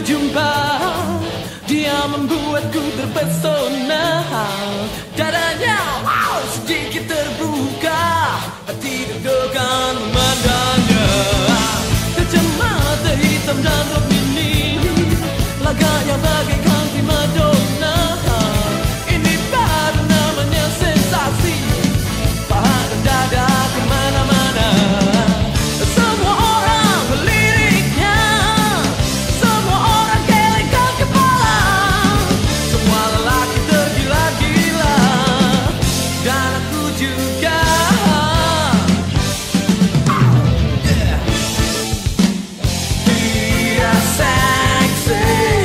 jumpa, dia membuatku terpesona. Dadanya wow, sedikit terbuka, hati deg-degan memandangnya. Kacamata hitam dan rok mini, laganya bagaikan primadona. Ini baru namanya sensasi, paha dan dada kemana-mana. Semua orang meliriknya, semua orang gelengkan kepala. Semua lelaki tergila-gila, dan aku juga. Dia seksi,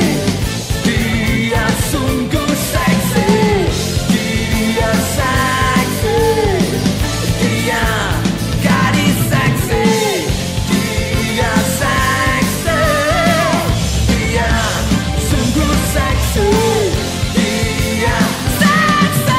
dia sungguh seksi. Dia seksi, dia gadis seksi. Dia seksi, dia sungguh seksi. Dia seksi,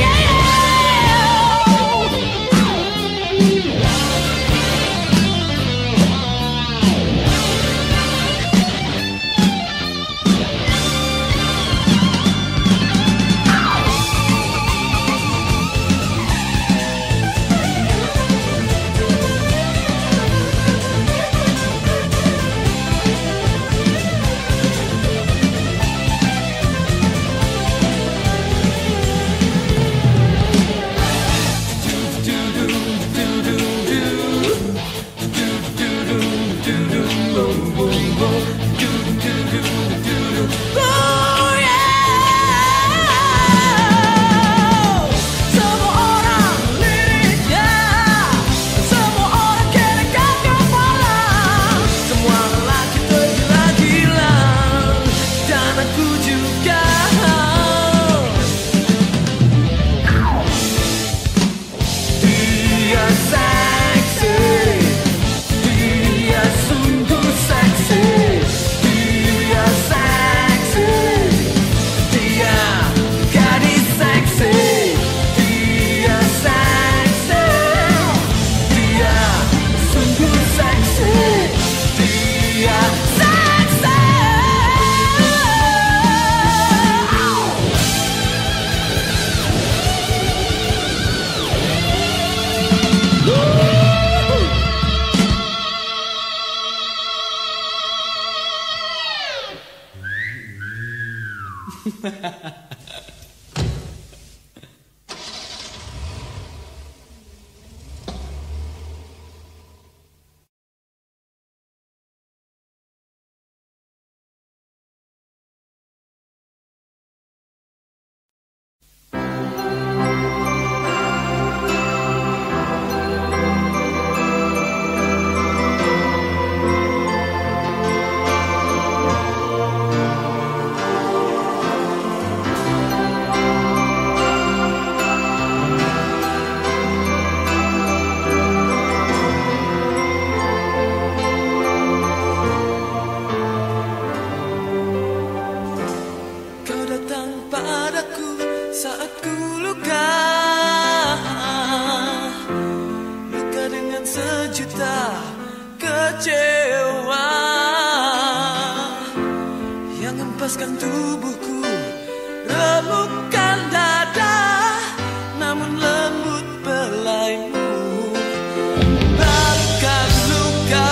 kecewa yang hempaskan tubuhku, remukkan dada, namun lembut belaimu bakar luka.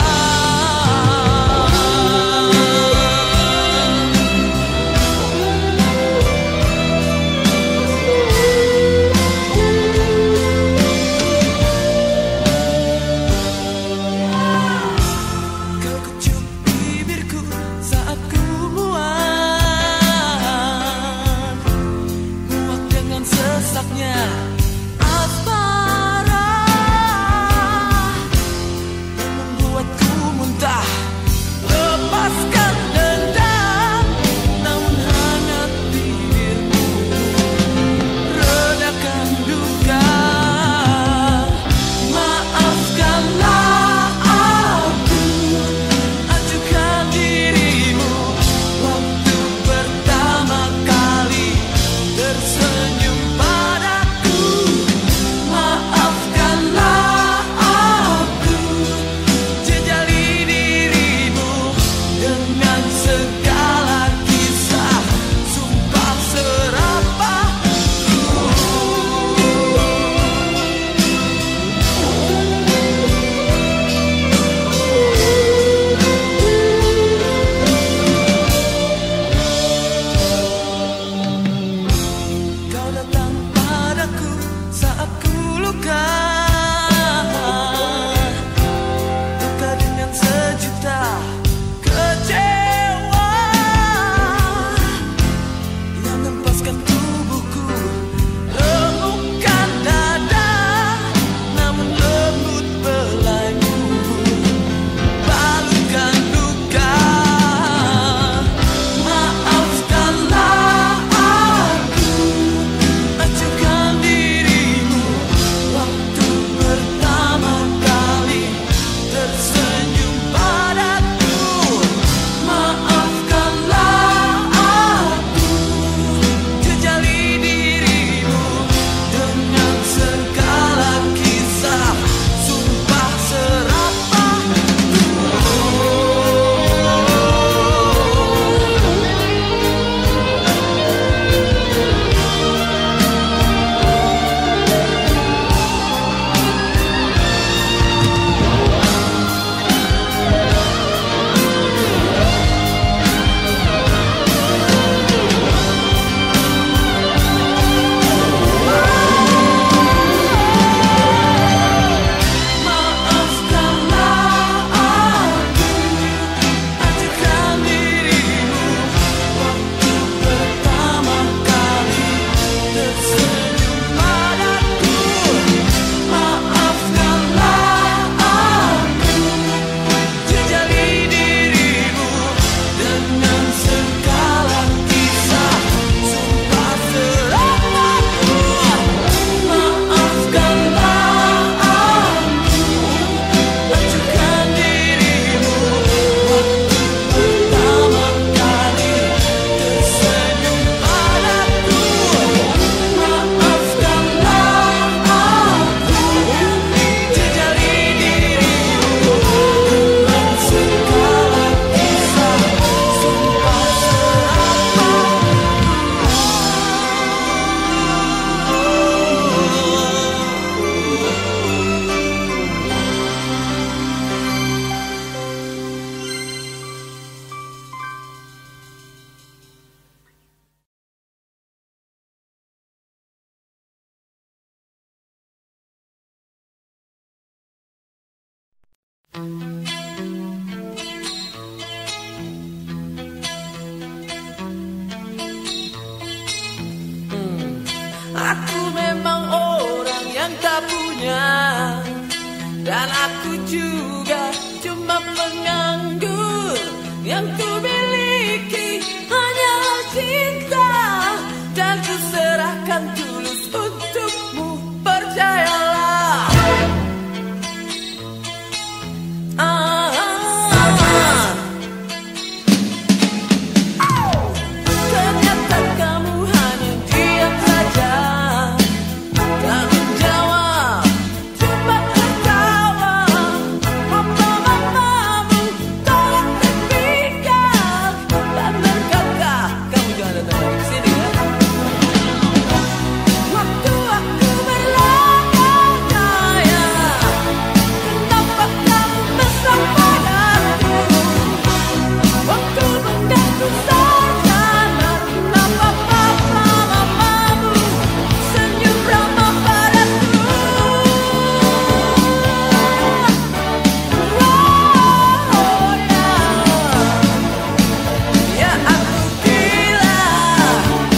juga cuma penganggur. Yang ku miliki hanyalah cinta, dan ku serahkan tulus untukmu, percayalah. Ternyata kamu hanya diam saja, tak menjawab, cuma tertawa. Mamamu tolong terpikir dan berkata, kamu jangan datang lagi ke sini ya. Waktu aku berlagak daya, kenapa kamu mesra padaku? Waktu mengganggu saja, kenapa papa mamamu senyum ramah padaku? Oh ya, ya aku gila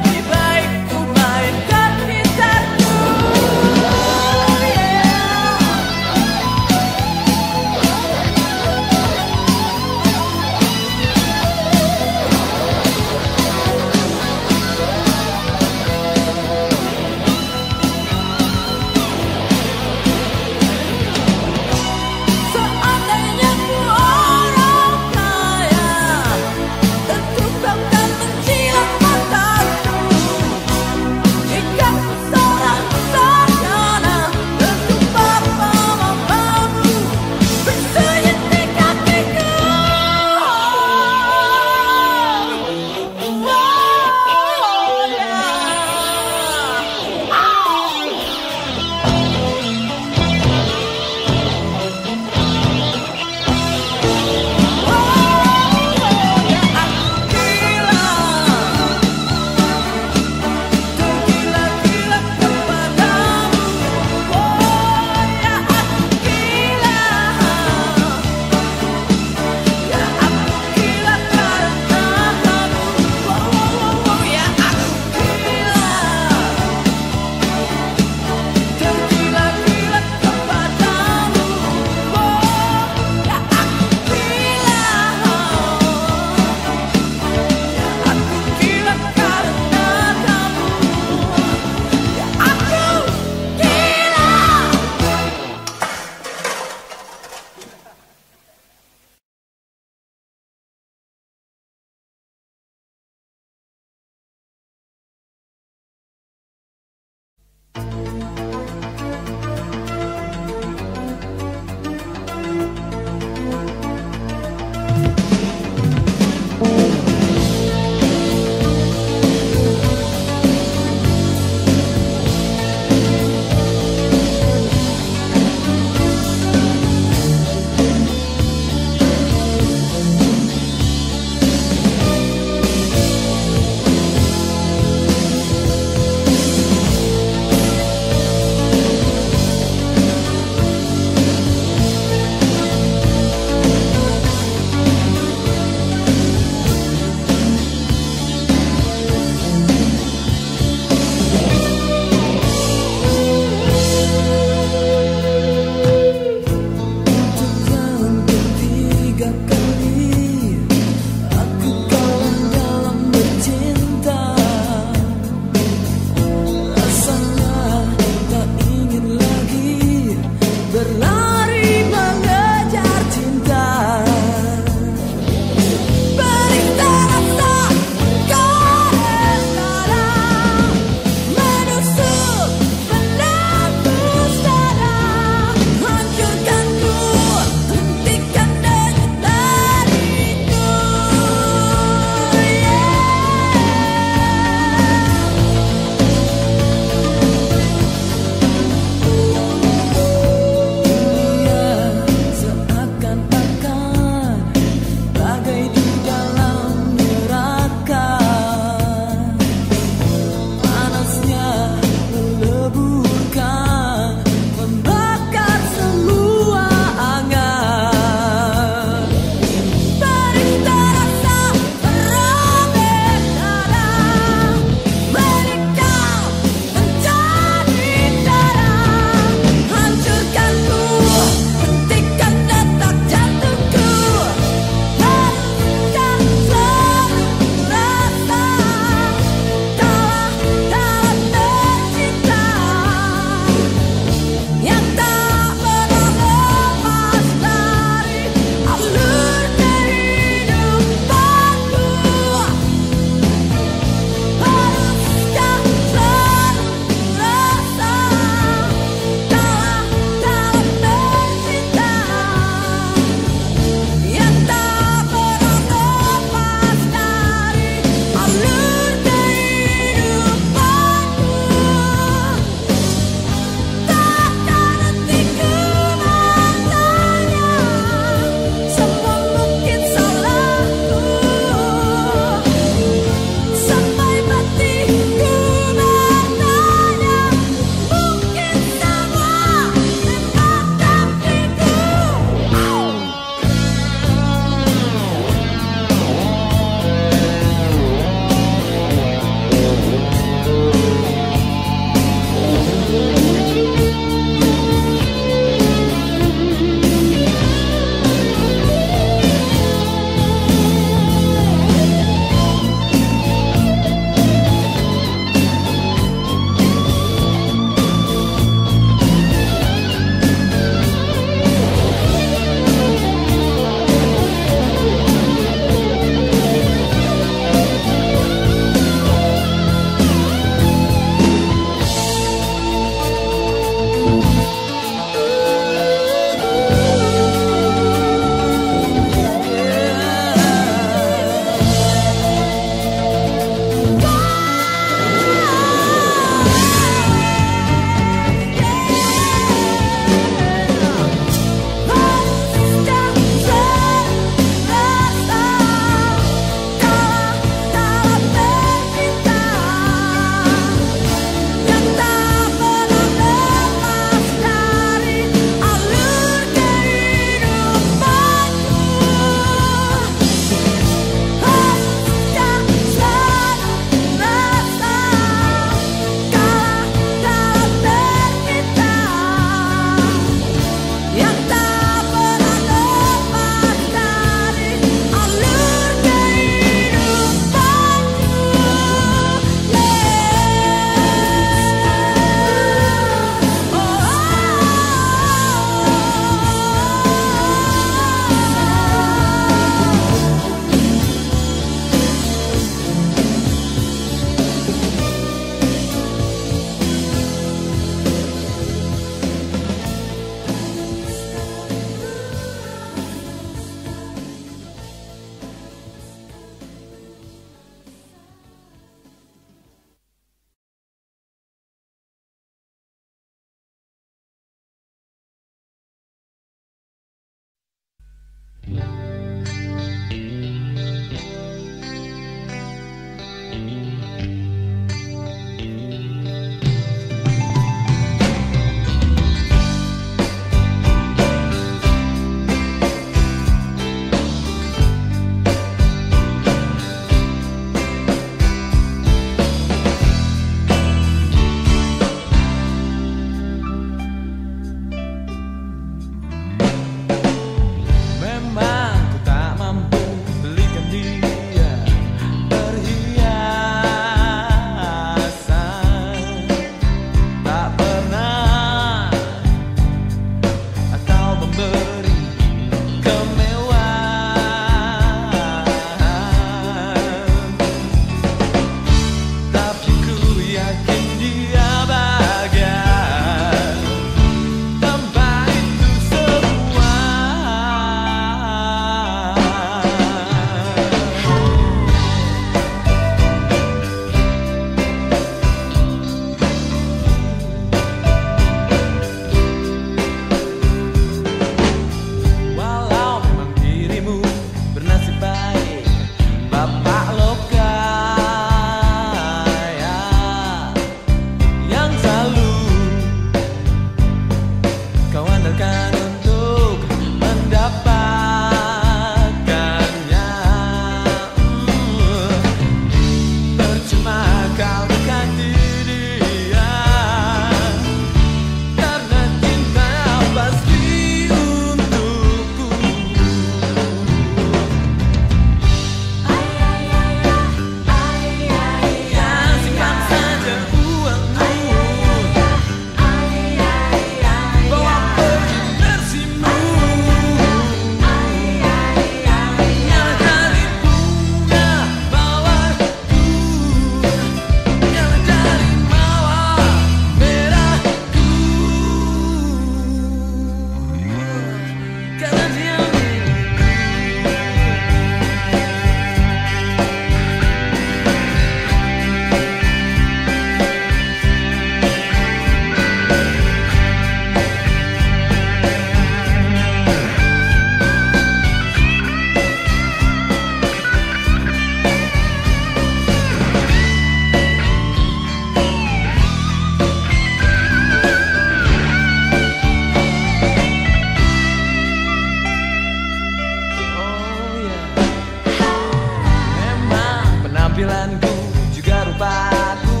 Penampilanku juga rupaku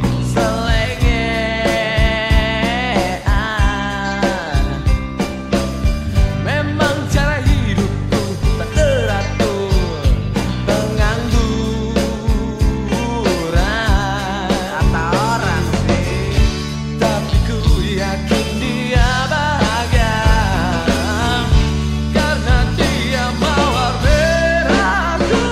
selengean. Memang cara hidupku tak teratur, pengangguran kata orang sih. Tapi ku yakin dia bahagia karena dia mawar merahku.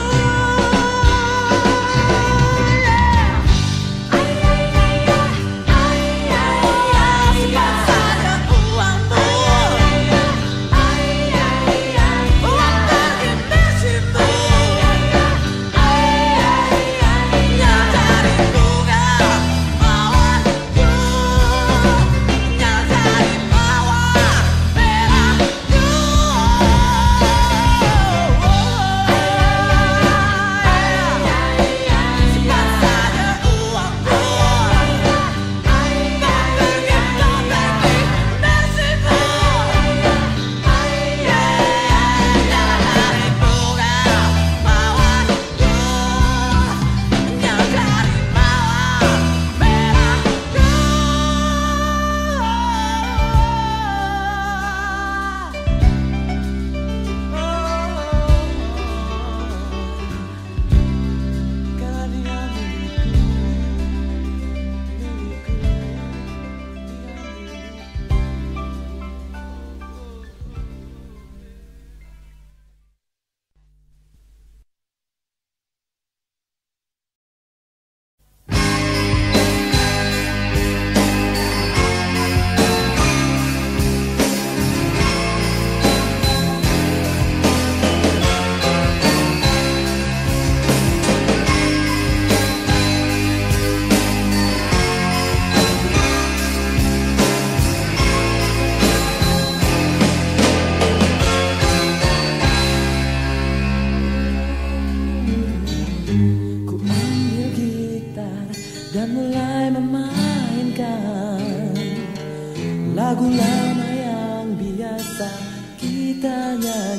Dan mulai memainkan lagu lama yang biasa kita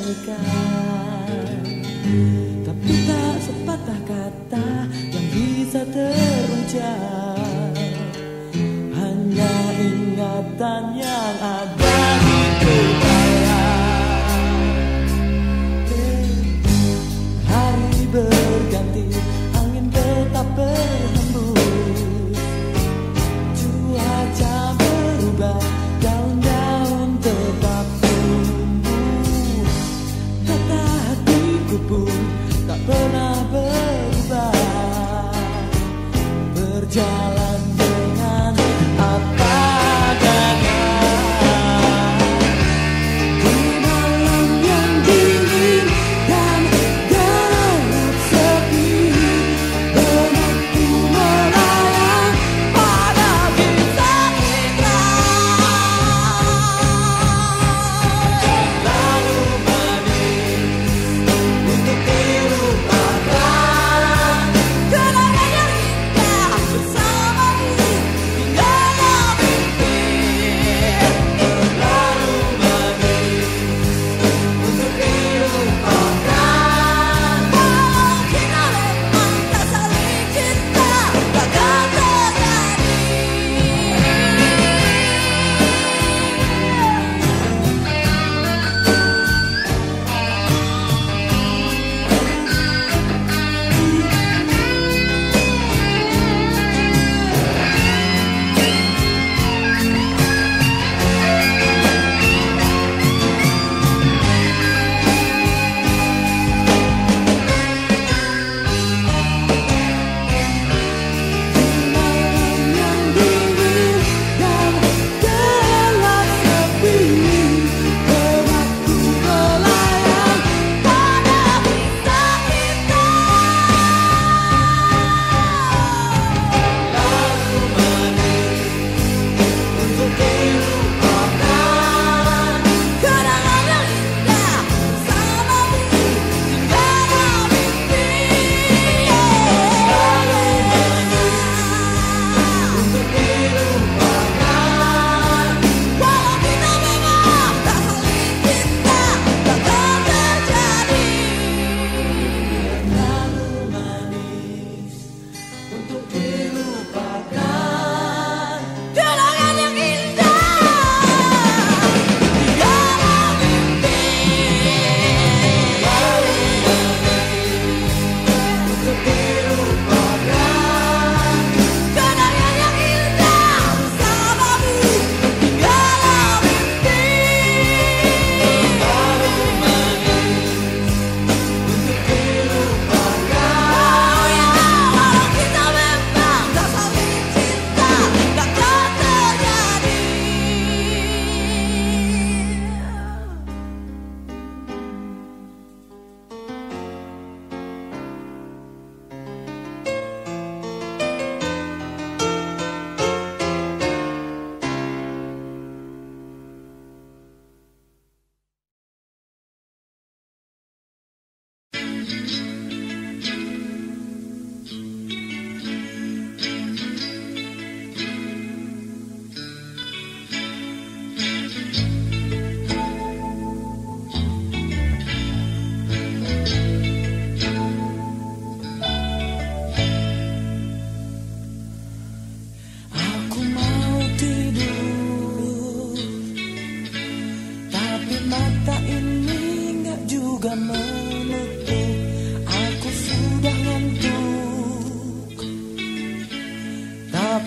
nyanyikan. Tapi tak sepatah kata yang bisa terucap, hanya ingatan yang ada di kepala. Hari berganti, angin tetap berhembus, cuaca berubah, daun-daun tetap tumbuh. Kata hatiku pun tak pernah berubah, berjalan dengan apa adanya.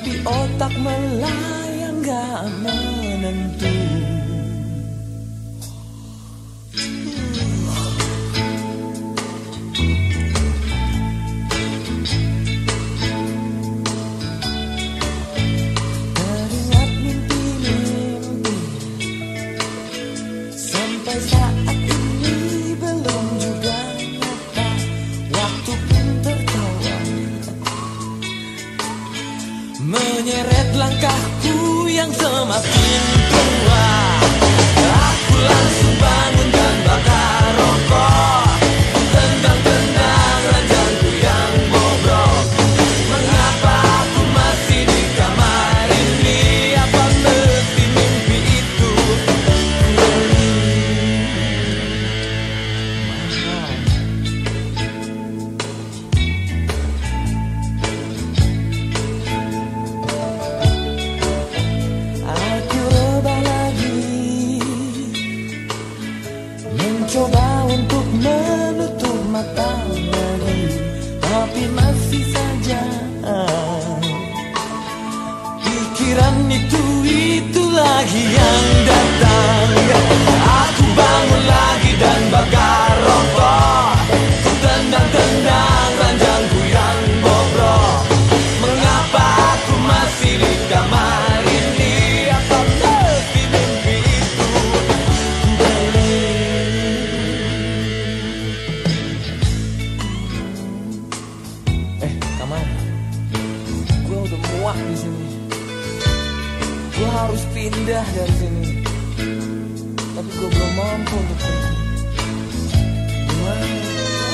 tapi otak melayang gak menentu. Teringat mimpi-mimpi sampai saat ini belum juga nyata. Waktu pun tertawa menyeret langkahku yang semakin tua. Aku langsung bangun dan bakar rokok, tendang-tendang ranjangku yang bobrok. Mengapa aku masih di kamar ini? Apa mesti mimpi itu kembali? Aku rebah lagi, mencoba untuk menutup mata lagi, tapi masih saja pikiran itu lagi yang datang. Aku bangun lagi dan bakar rokok, tendang-tendang ranjangku yang bobrok. Mengapa aku masih di kamar ini? Apa mesti mimpi itu kembali? Kamar, gue udah muak di sini. Gue harus pindah dari sini, tapi gue belum mampu untuk pergi. Gimana?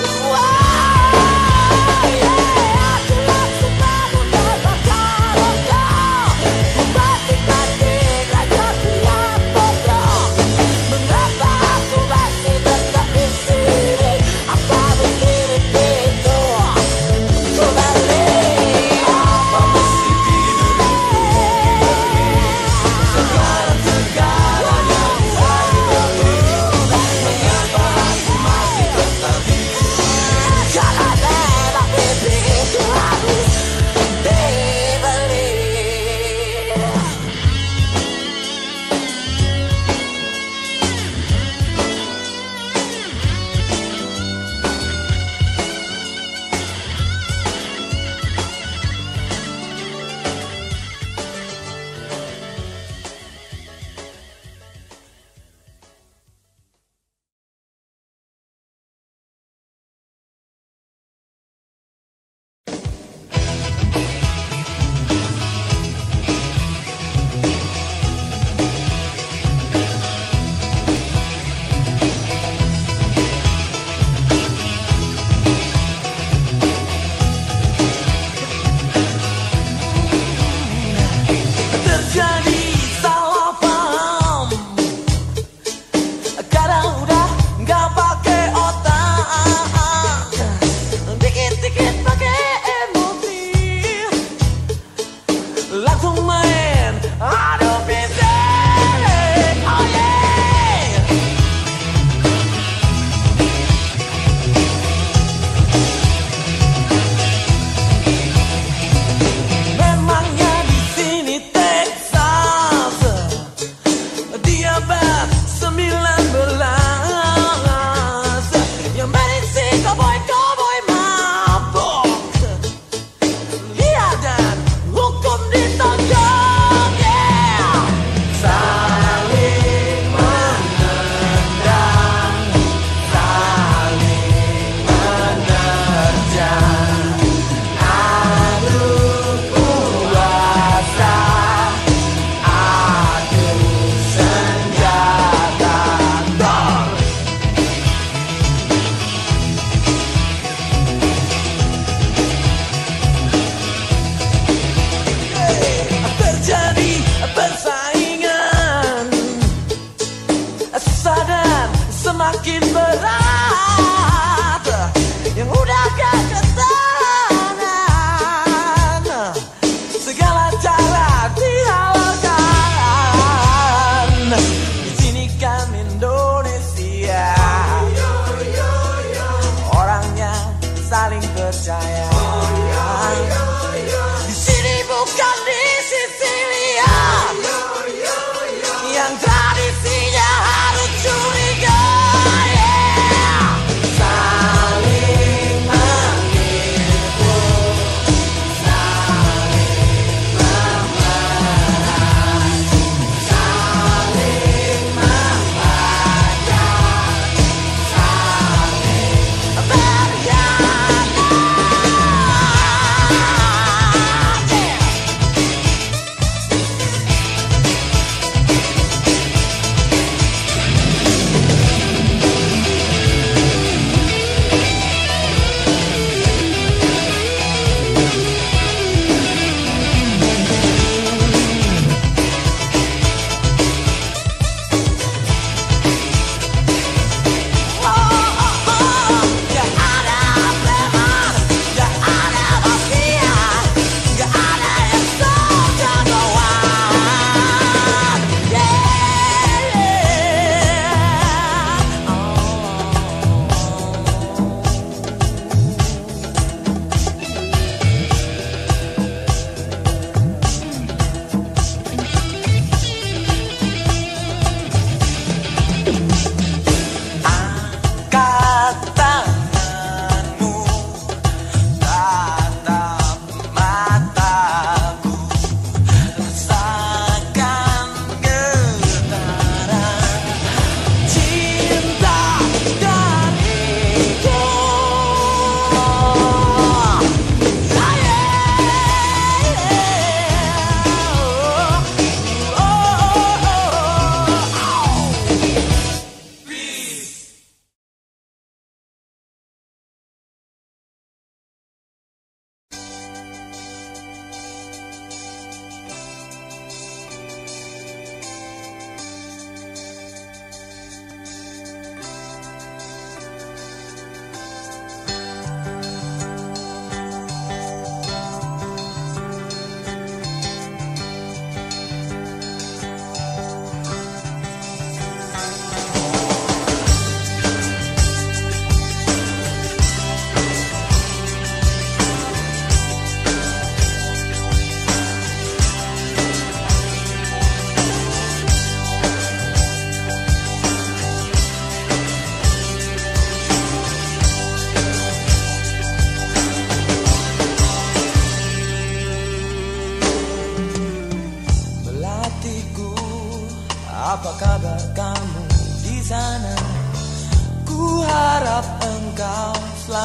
Semakin berat, yang udah gak ketahanan, segala cara dihalalkan. Di sini kan Indonesia, orangnya saling percaya. Di sini bukan di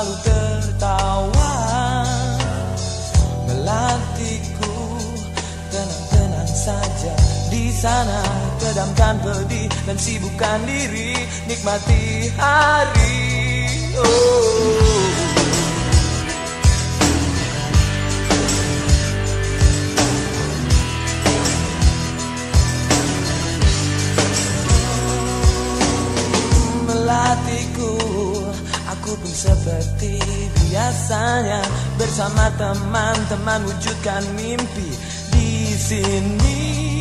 selalu tertawa, melatihku tenang-tenang saja di sana. Kedamkan pedih dan sibukkan diri, nikmati hari. Melatihku, aku pun seperti biasanya bersama teman-teman wujudkan mimpi di sini.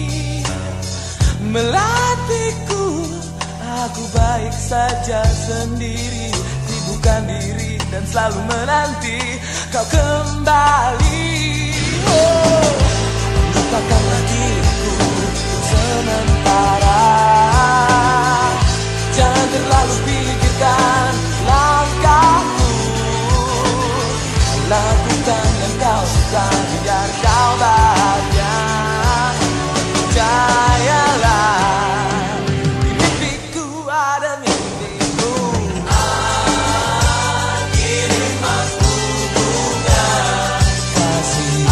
Melatihku, aku baik saja sendiri, sibukkan diri dan selalu menanti kau kembali. Lupakanlah diriku sementara, jangan terlalu pikirkan langkahku. Lakukan yang kau suka, biar kau bahagia. Percayalah, di mimpiku ada mimpimu. Kirim aku bunga kasih,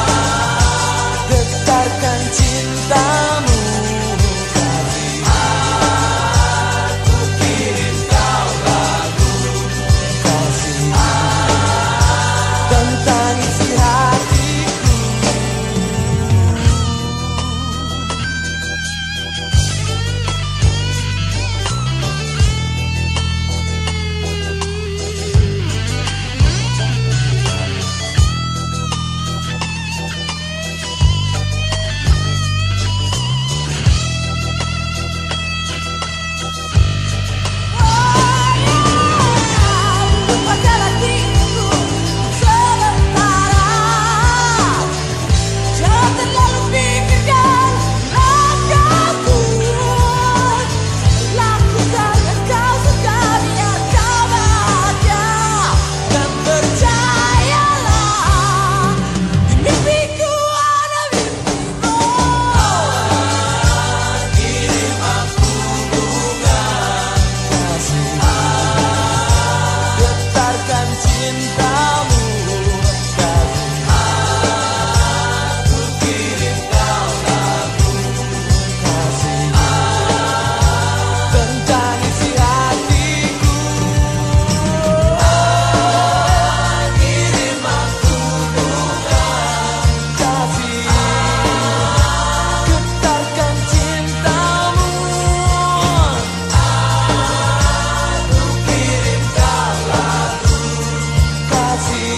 getarkan cintamu. Kasih, aku kirim kau lagu. Kasih, tentang isi hatiku. See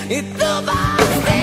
itu pasti.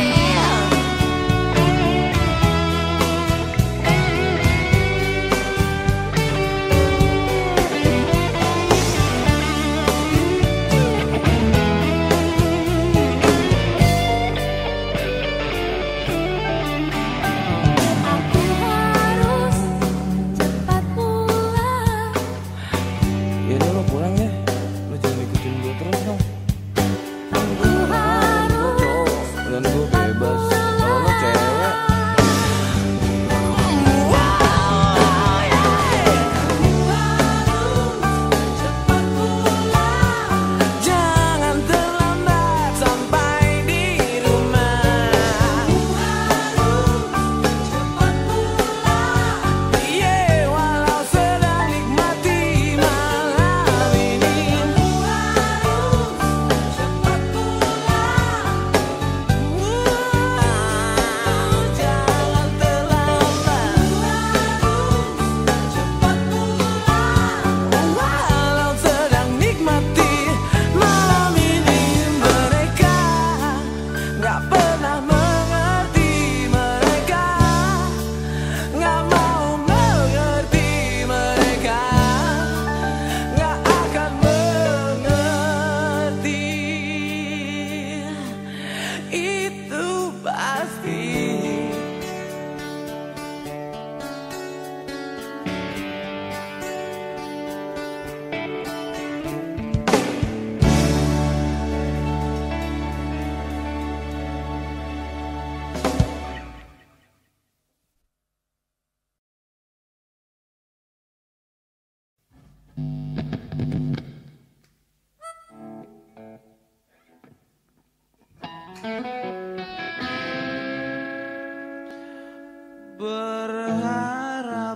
Berharap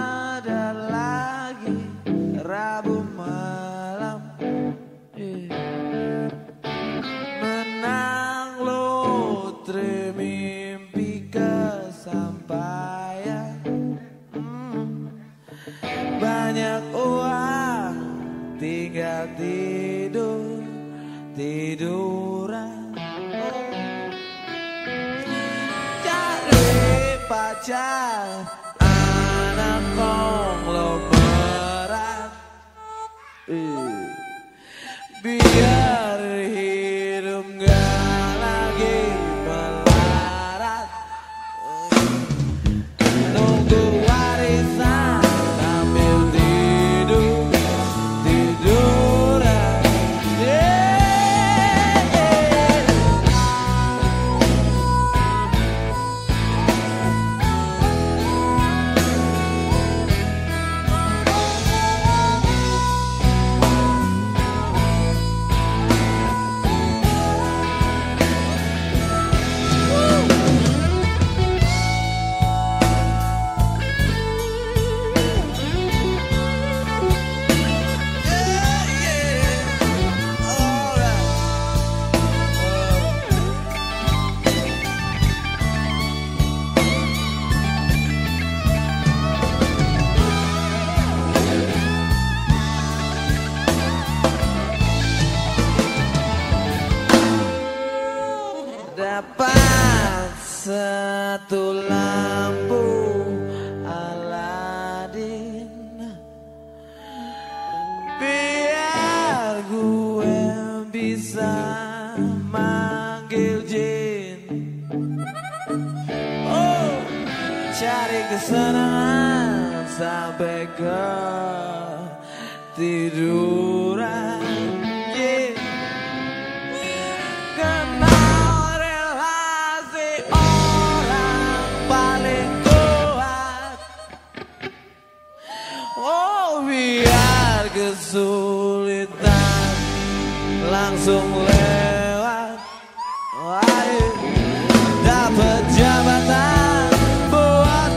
ada lagi Rabu malam menang lotre mimpi kesampaian. Banyak uang tinggal tiduran. Pacar anak konglomerat, biar hidup gak lagi melarat. Nunggu warisan sambil tiduran. Dapat satu lampu Aladin, biar gue bisa manggil jin. Oh, cari kesenangan sampai ke tiduran. Kesulitan langsung lewat, dapat jabatan buat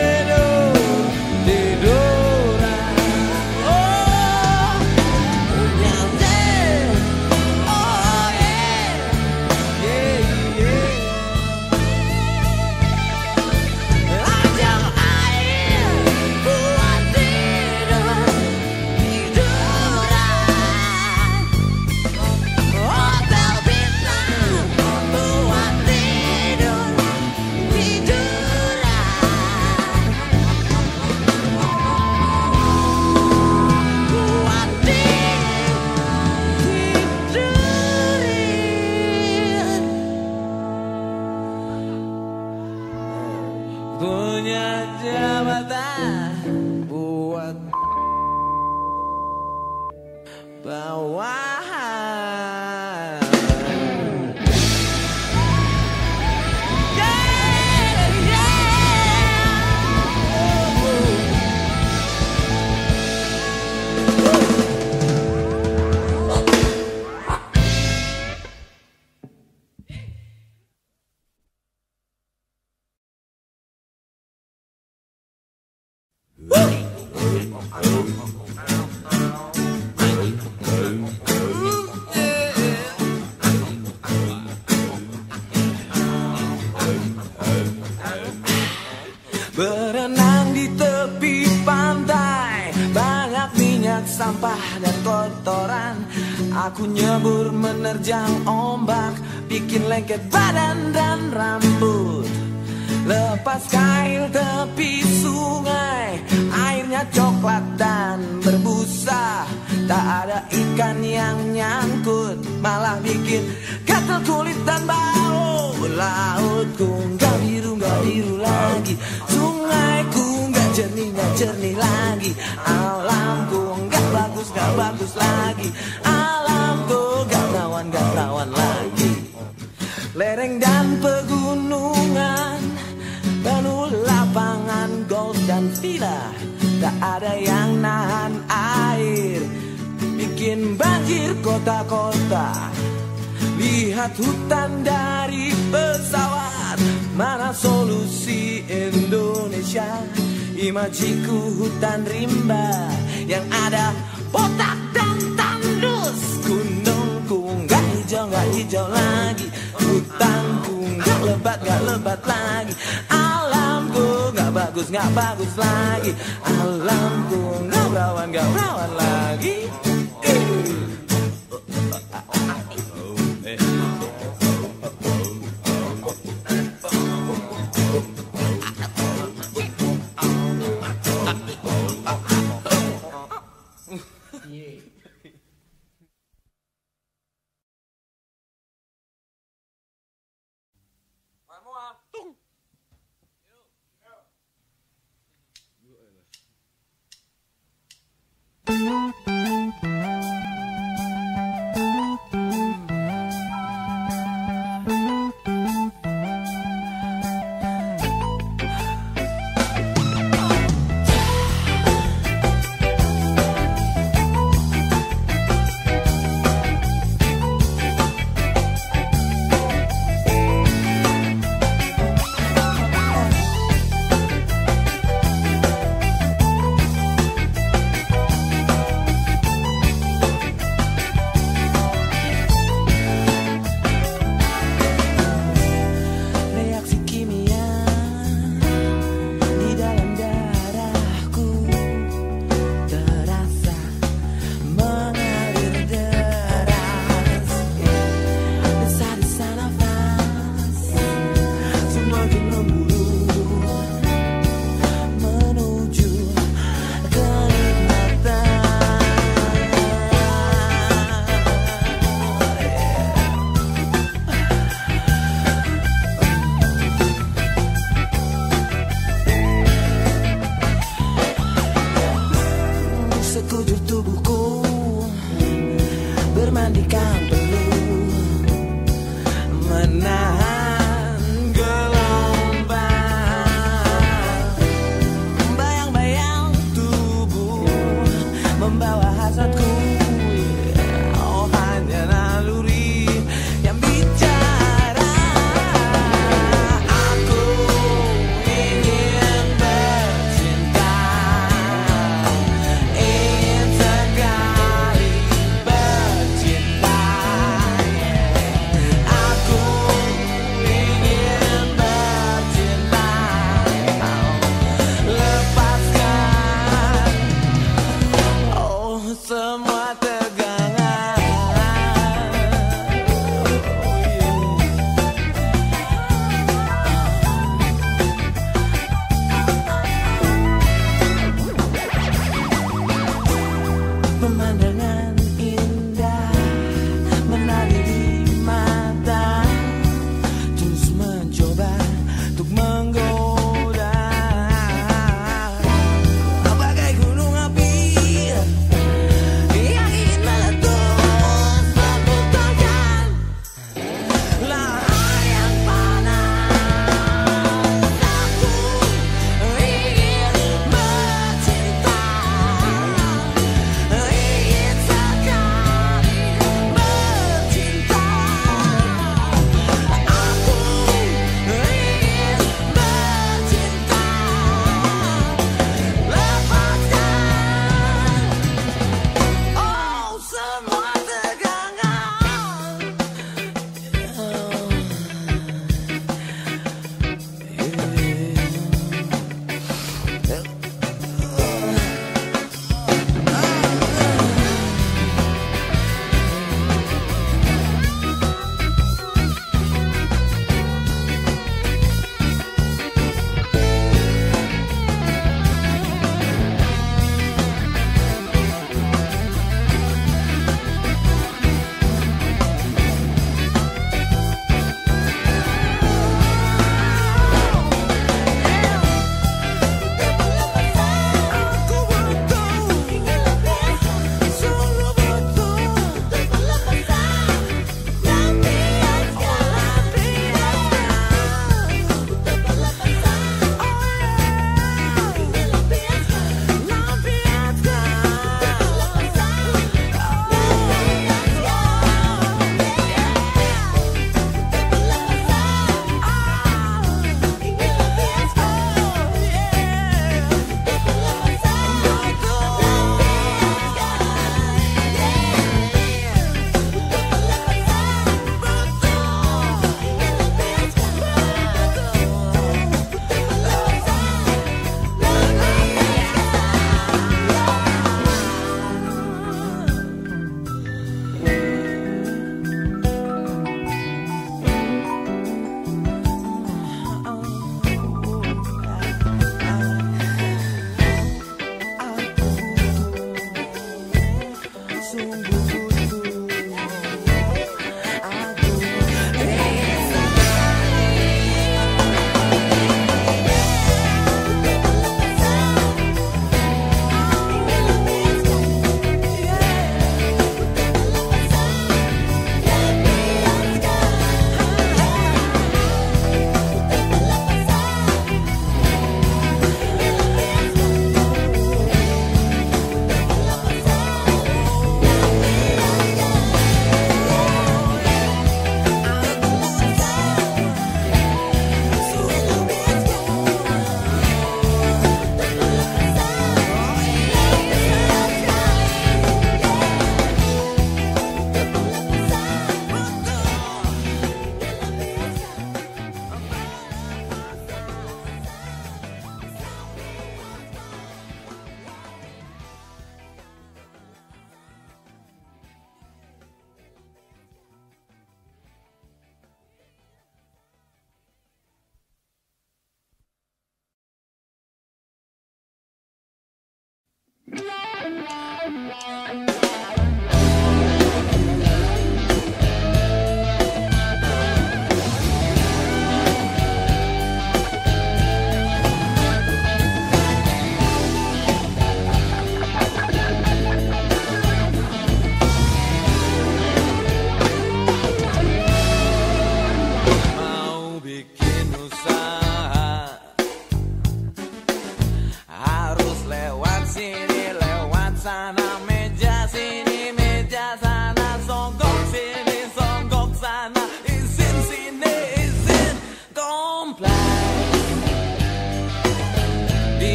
tiduran. Oh, nyantai, oh yeah, ajang air buat tidur. Oh punya jabatan buat bawahan. Berenang di tepi pantai, banyak minyak, sampah dan kotoran. Aku nyebur menerjang ombak, bikin lengket badan dan rambut. Lepas kail tepi sungai, airnya coklat dan berbusa. Tak ada ikan yang nyangkut, malah bikin gatal kulit dan bau. Lautku nggak biru lagi, sungaiku nggak jernih lagi. Alamku nggak bagus lagi, alamku nggak perawan lagi. Lereng dan pegunungan penuh lapangan golf dan villa, tak ada yang nahan air, bikin banjir kota-kota. Lihat hutan dari pesawat, mana solusi Indonesia? Imajiku hutan rimba yang ada botak dan tandus. Gunungku nggak hijau lagi, hutanku nggak lebat lagi. Alamku nggak bagus lagi, alamku nggak perawan lagi.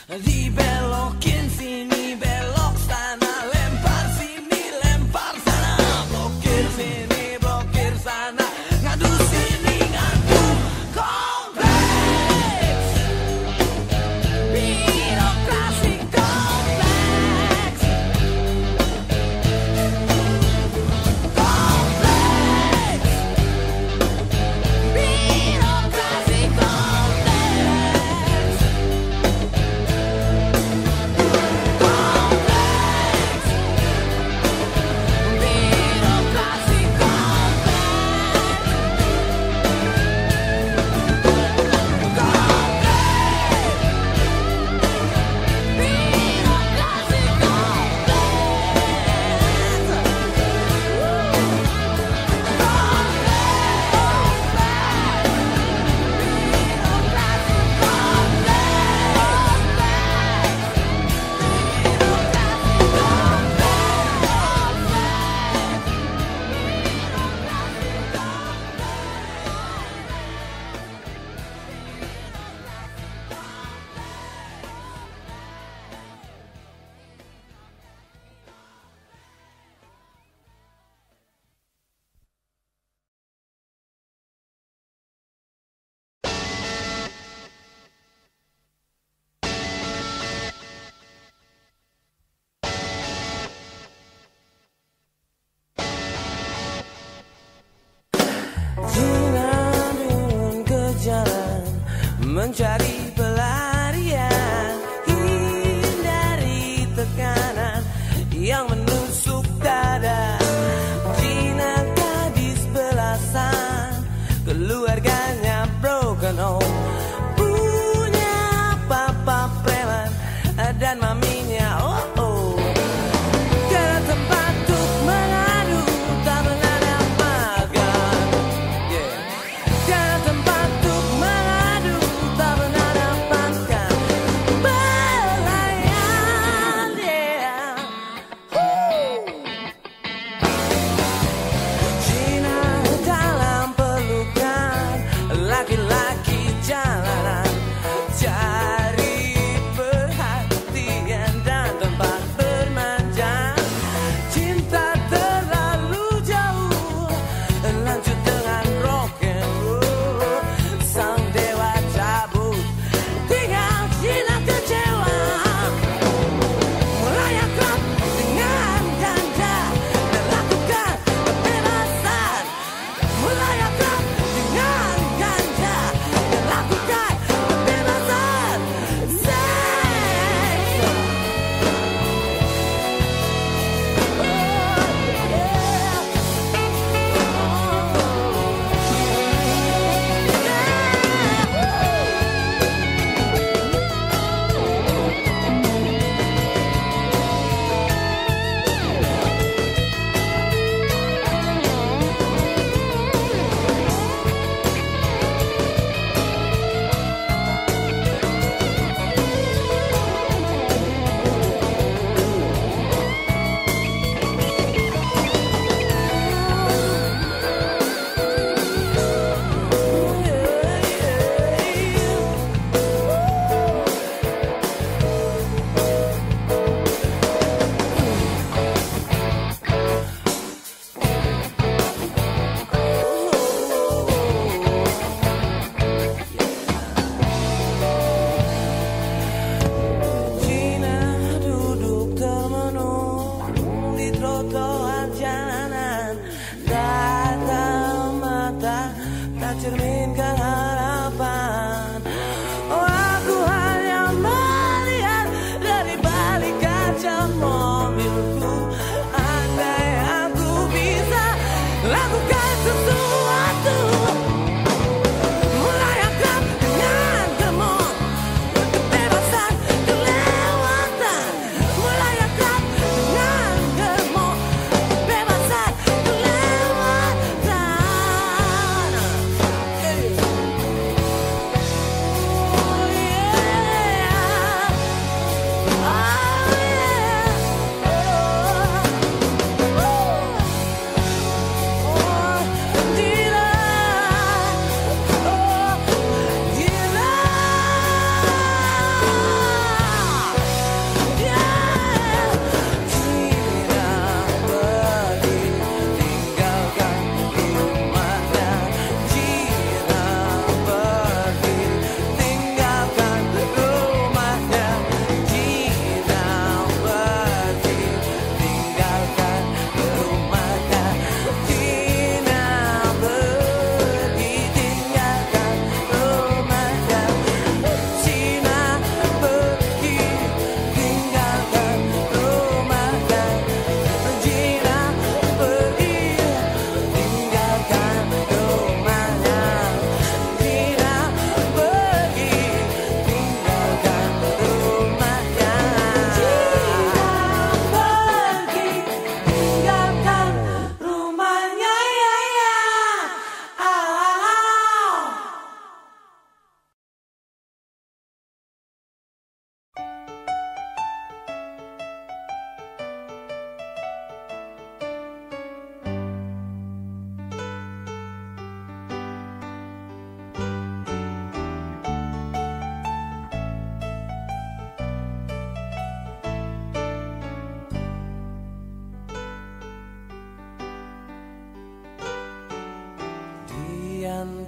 Dibelokin sini, belok sana, lempar sini, lempar sana, blokir sini, blokir sana, ngadu sini, ngadu. Kompleks, birokrasi kompleks, kompleks, birokrasi kompleks.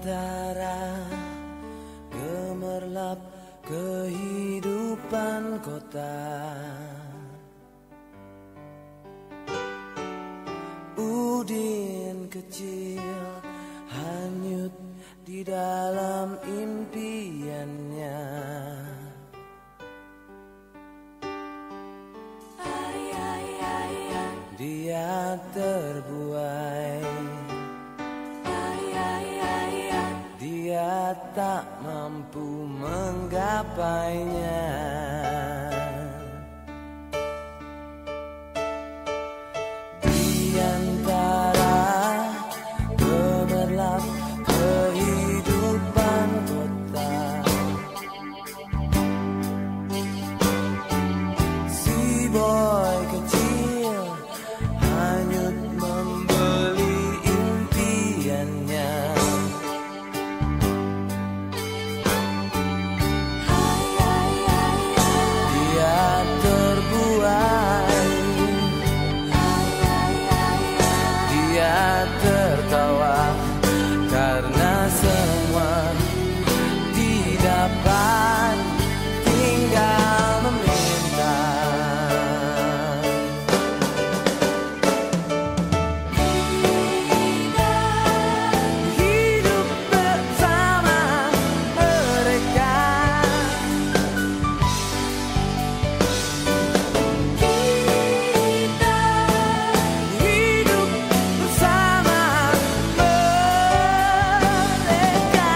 antara gemerlap kehidupan kota, Udin kecil hanyut di dalam impiannya. Dia terbuai, dia tak mampu menggapainya. Di antara gemerlap kehidupan kota, si boy kecil hanyut membeli impiannya. Dia terbuai, dia tertawa karena semua didapat tinggal meminta. Hidup bersama mereka, kita hidup bersama mereka.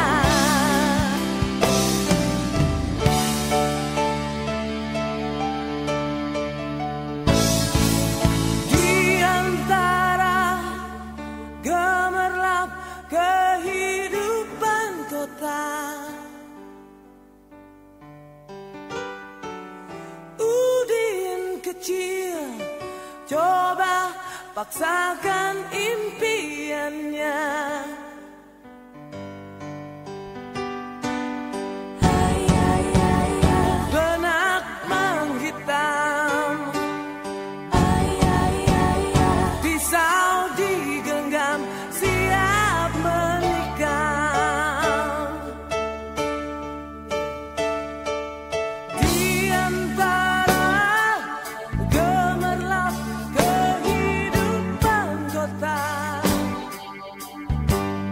Di antara gemerlap kehidupan kota, Udin kecil coba paksakan impiannya. Benak menghitam, pisau digenggam, siap menikam. Di antara gemerlap kehidupan kota,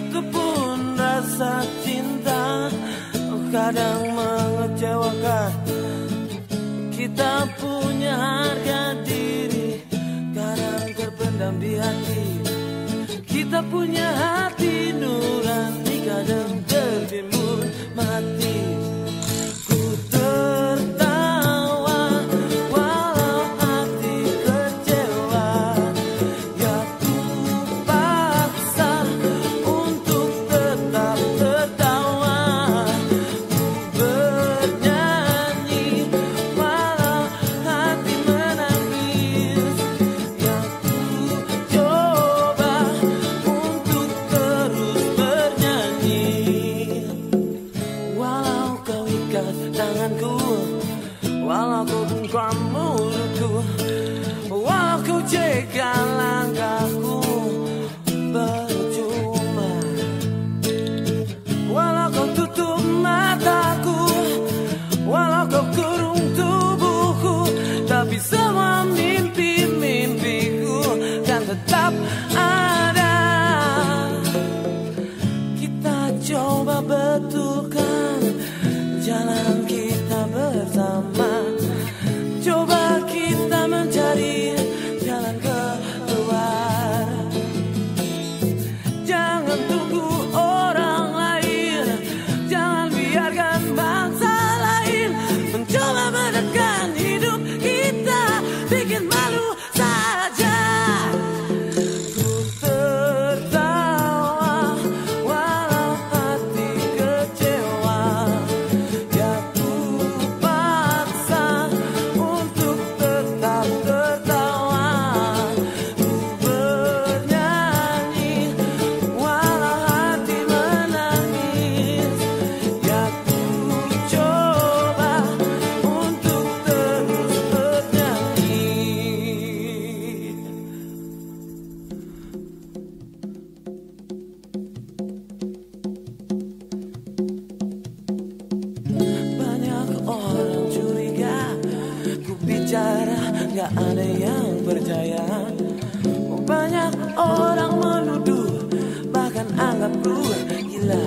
Begitupun rasa cinta kadang mengecewakan. Kita punya harga diri, kadang terpendam di hati. Kita punya hati nurani, kadang tertimbun mati. Ku tertawa walau hati kecewa, ya ku paksa untuk tetap tertawa. Ku bernyanyi walau hati menangis, ya ku coba untuk terus bernyanyi. Walau kau ikat tanganku, walau kau bungkam mulutku, walau kau cegah langkahku, percuma. Walau kau tutup mataku, walau kau kurung tubuhku, tapi semua mimpi-mimpiku kan tetap ada. Kita coba betulkan jalan kita bersama. Coba kita mencari jalan keluar. Jangan tunggu orang lain, jangan biarkan bangsa lain mencoba menekan hidup kita, bikin malu saja. Ku tertawa walau hati kecewa, ya ku paksa untuk tetap tertawa. Ku bernyanyi walau hati menangis, ya ku coba untuk terus bernyanyi. Banyak orang curiga, ku bicara gak ada yang percaya. Banyak orang menuduh, bahkan anggapku gila.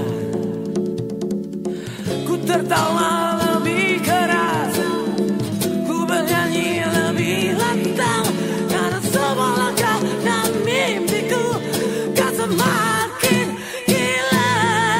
Ku tertawa lebih keras, ku bernyanyi lebih lantang, karena semua langkah dan mimpiku kan semakin gila.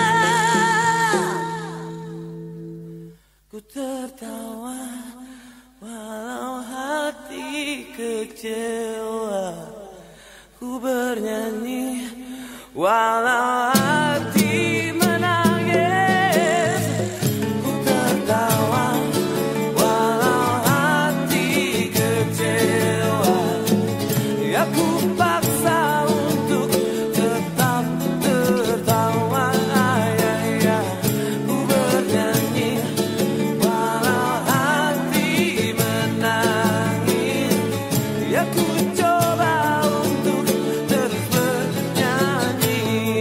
Ku tertawa walau hati kecewa, ku bernyanyi walau hati menangis. Ku tertawa walau hati kecewa, ya ku paksa untuk tetap tertawa. Ya, ya. Ku bernyanyi walau hati menangis, ya ku coba untuk terus bernyanyi.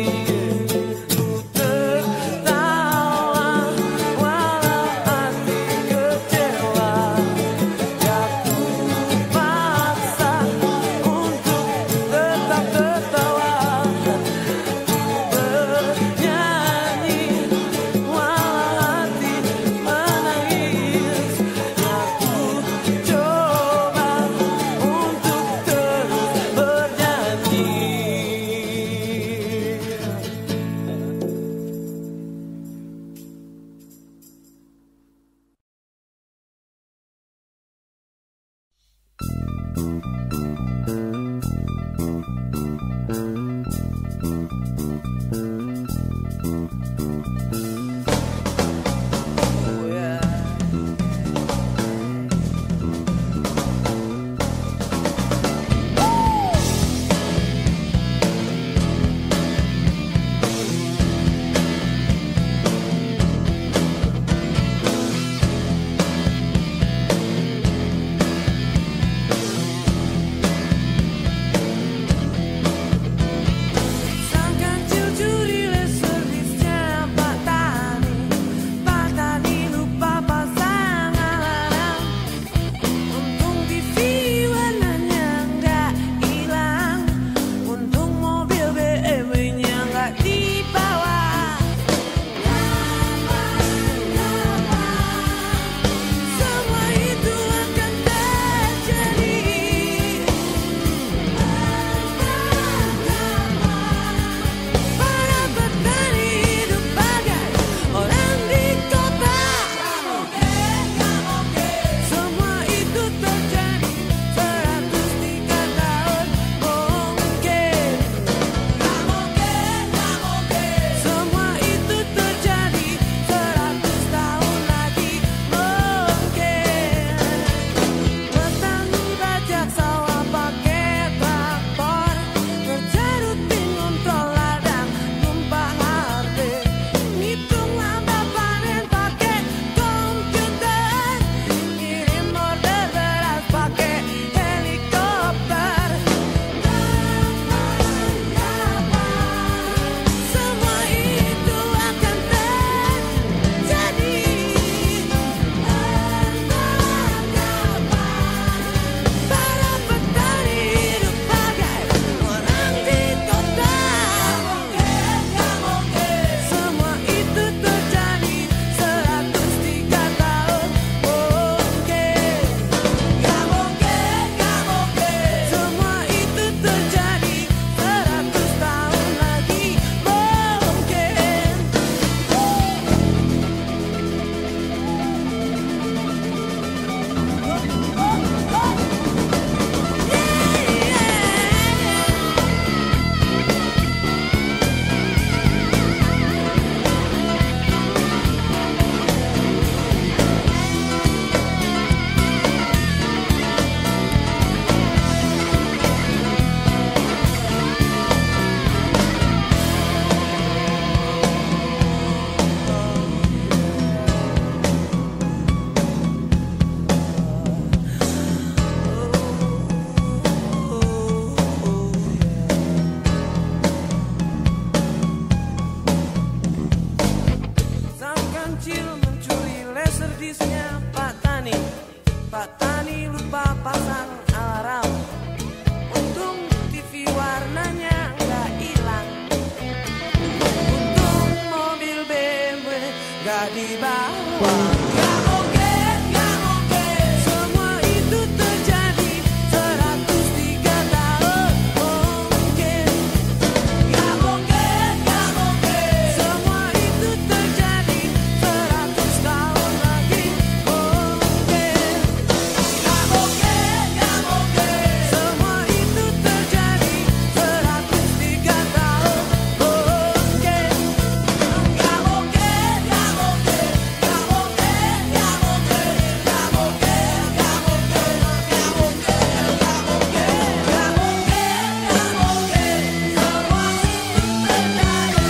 lupa pasang alarm. Untung TV warnanya nggak hilang. Untung mobil BMW nggak dibawa. Nggak mungkin, nggak mungkin semua itu terjadi 103 tahun mungkin. Nggak mungkin, nggak mungkin semua itu terjadi 100 tahun lagi mungkin. Nggak mungkin, nggak mungkin semua itu terjadi 103 tahun mungkin. Nggak mungkin, nggak mungkin, nggak mungkin, nggak mungkin, nggak mungkin, nggak mungkin, nggak mungkin, nggak mungkin, nggak mungkin, nggak mungkin semua itu terjadi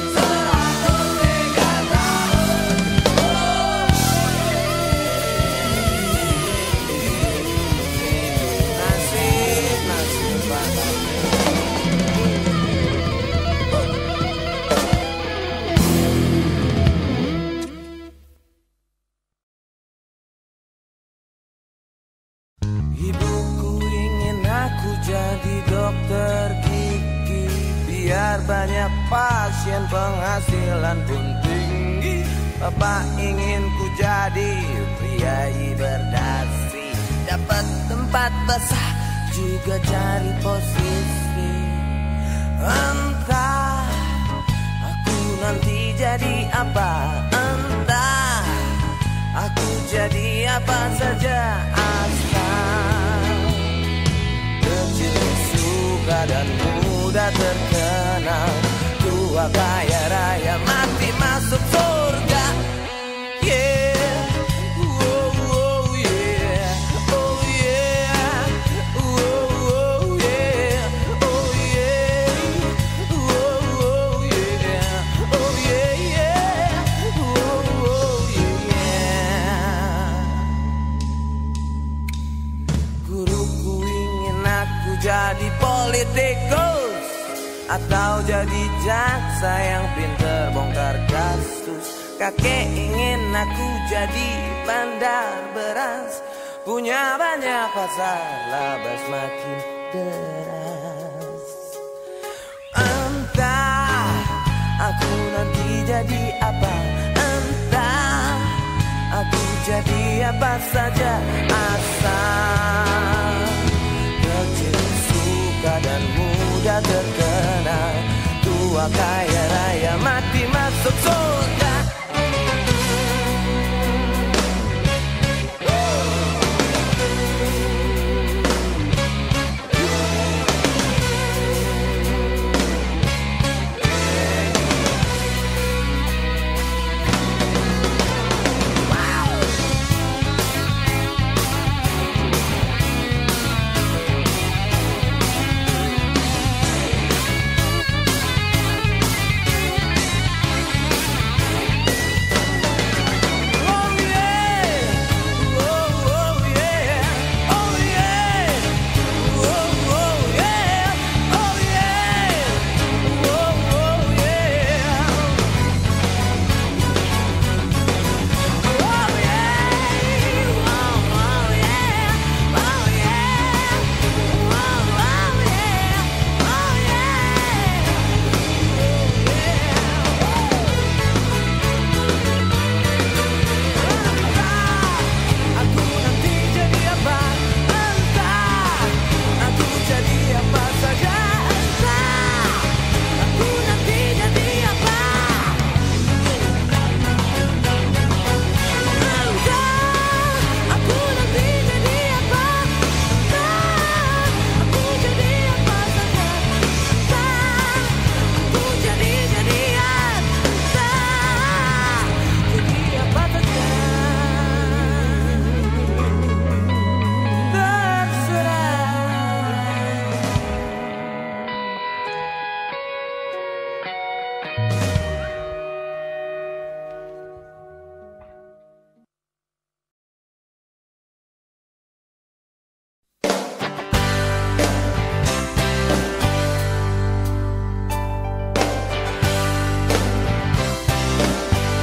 103 tahun. Nasib banget. Ibuku ingin aku jadi dokter gigi, biar banyak pasien penghasilan pun tinggi. Bapak ingin ku jadi priai berdasi, dapat tempat basah juga cari posisi. Entah aku nanti jadi apa, entah aku jadi apa saja, asal kecil suka dan muda terkenal, tua kaya raya mati masuk surga. Yeah, oh, oh yeah, oh yeah, oh, oh yeah, oh yeah, oh, oh yeah, oh yeah, yeah, oh, oh yeah. Guruku ingin aku jadi politikus atau jadi jaksa yang pinter bongkar kasus. Kakek ingin aku jadi bandar beras, punya banyak pasar, laba semakin deras. Entah aku nanti jadi apa, entah aku jadi apa saja, asal kecil suka dan muda terkenal, tua kaya raya mati masuk surga.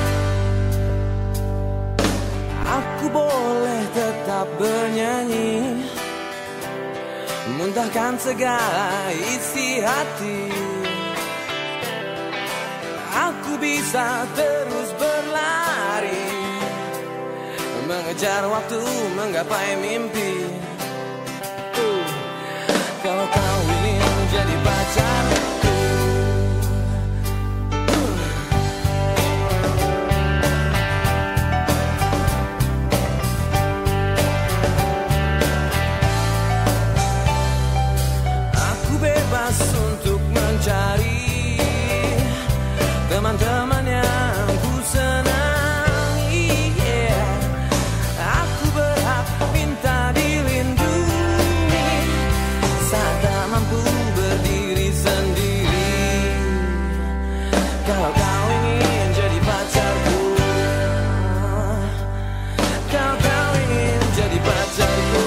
Bernyanyi muntahkan segala isi hati. Aku bisa terus berlari, mengejar waktu, menggapai mimpi. Kalau kau ingin jadi pacarku, aku bebas untuk mencari teman-teman yang ku senangi. Aku berhak minta dilindungi saat tak mampu berdiri sendiri. Kalau kau ingin jadi pacarku, kalau kau ingin jadi pacarku,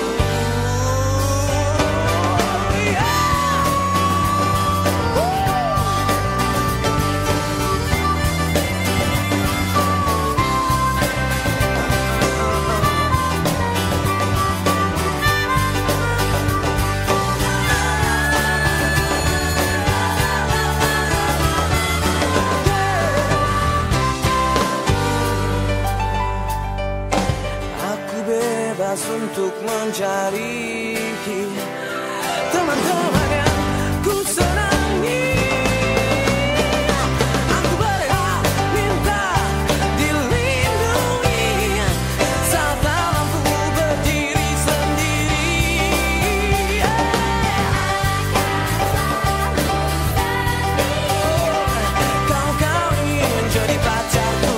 untuk mencari teman-teman yang ku senangi. Aku berhak minta dilindungi saat tak mampu berdiri sendiri. Kalau kau ingin jadi pacarku,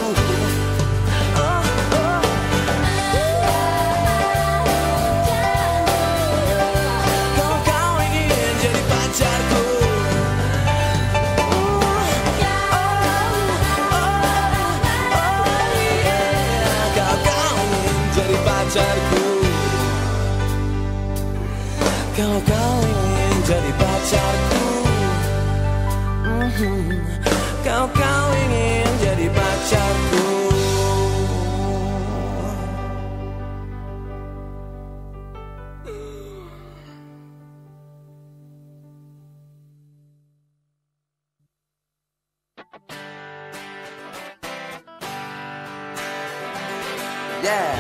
kalau kau ingin jadi pacarku, kalau kau ingin jadi pacarku. Yeah.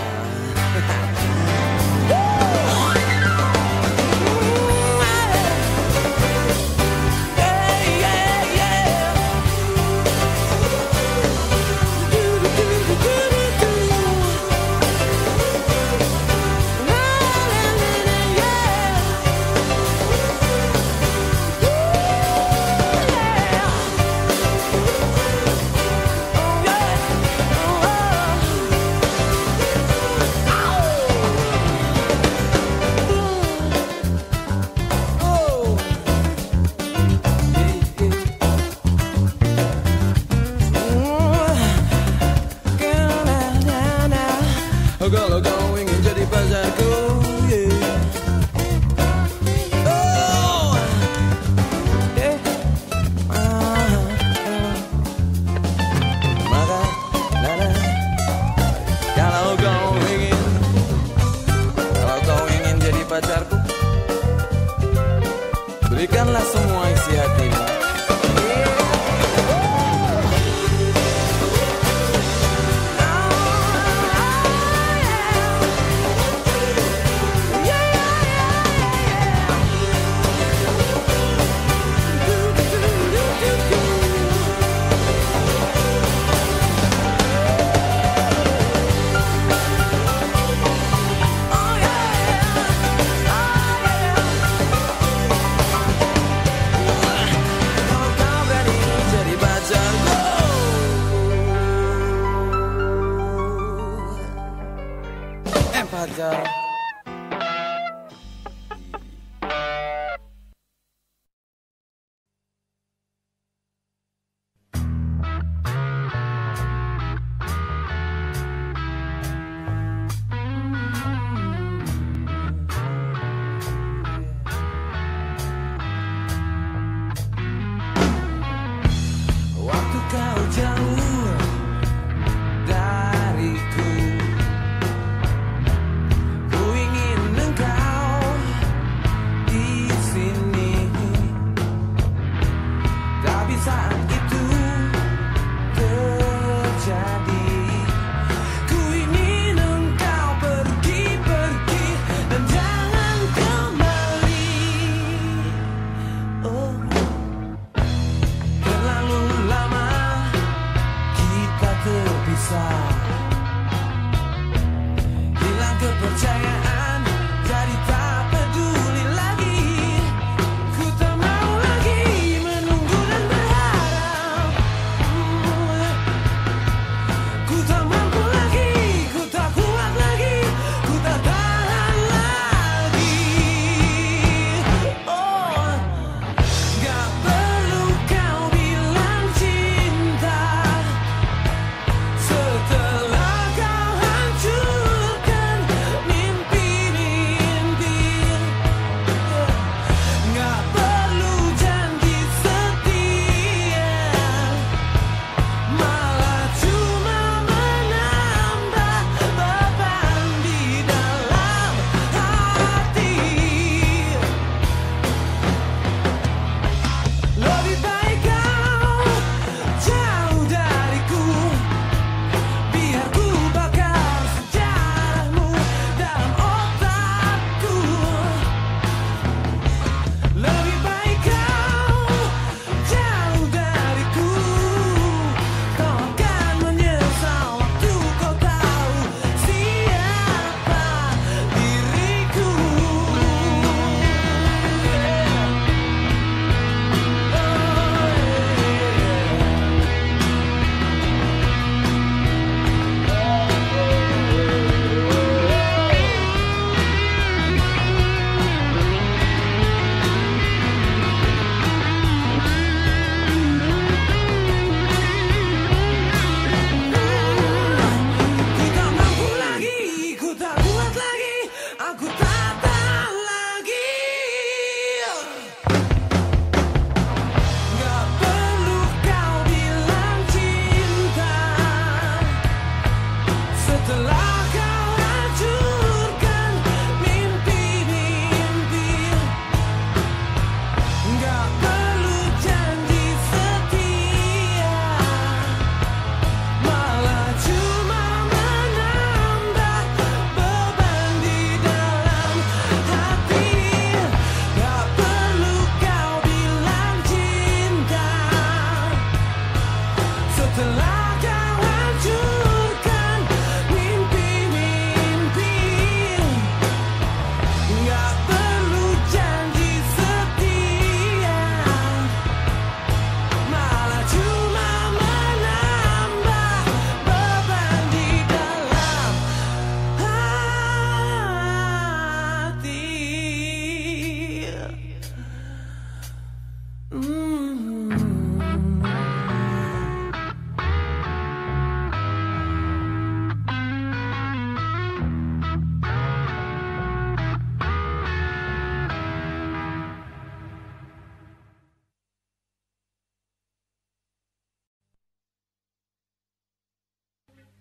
Kalau kau ingin jadi pacarku, maka kalau kau ingin jadi pacarku, berikanlah semua isi hatimu.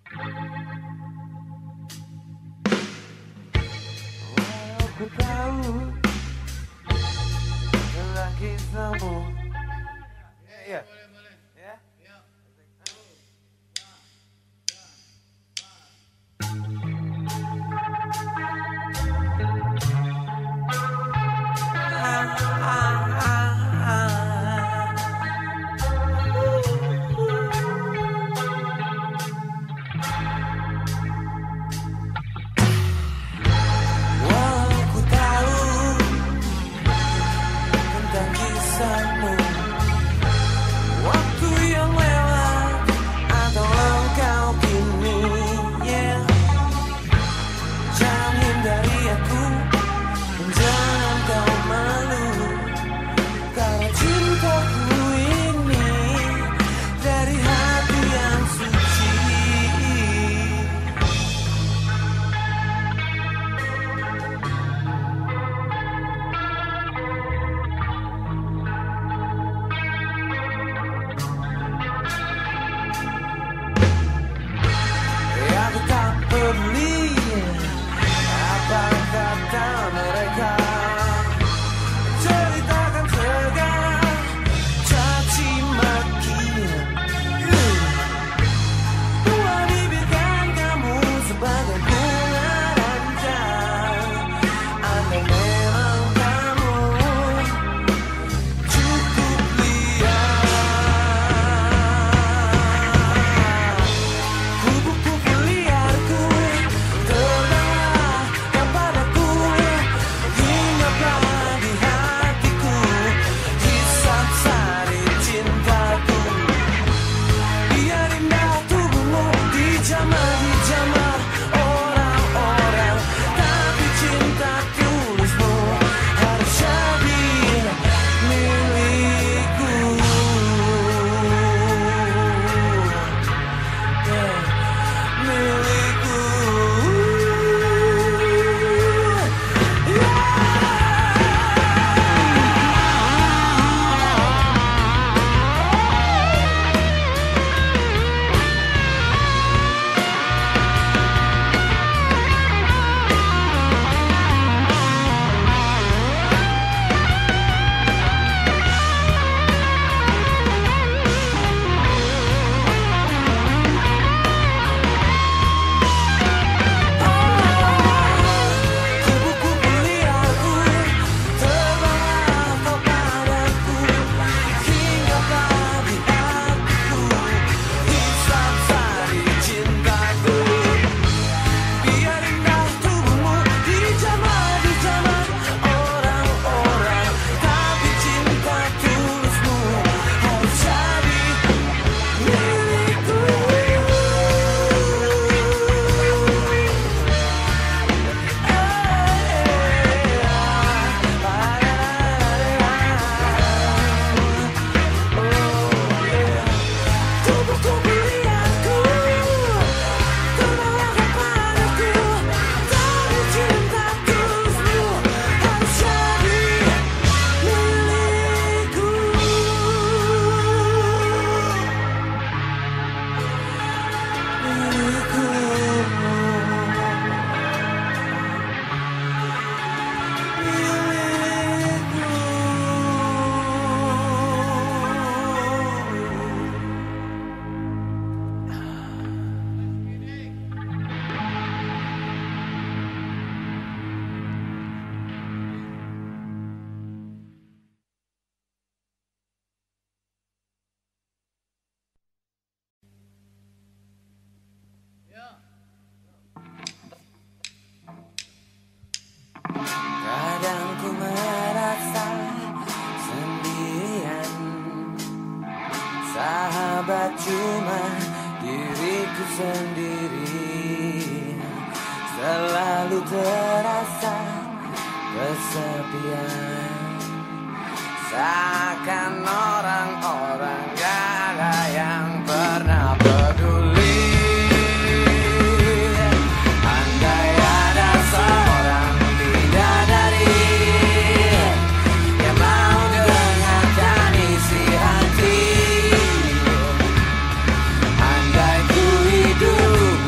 Walau ku tahu tentang kisahmu. Iya. Ya. sahabat cuma diriku sendiri. Selalu terasa kesepian, seakan orang-orang gak ada yang pernah peduli. Andai ada seorang bidadari yang mau dengarkan isi hati, andai ku hidup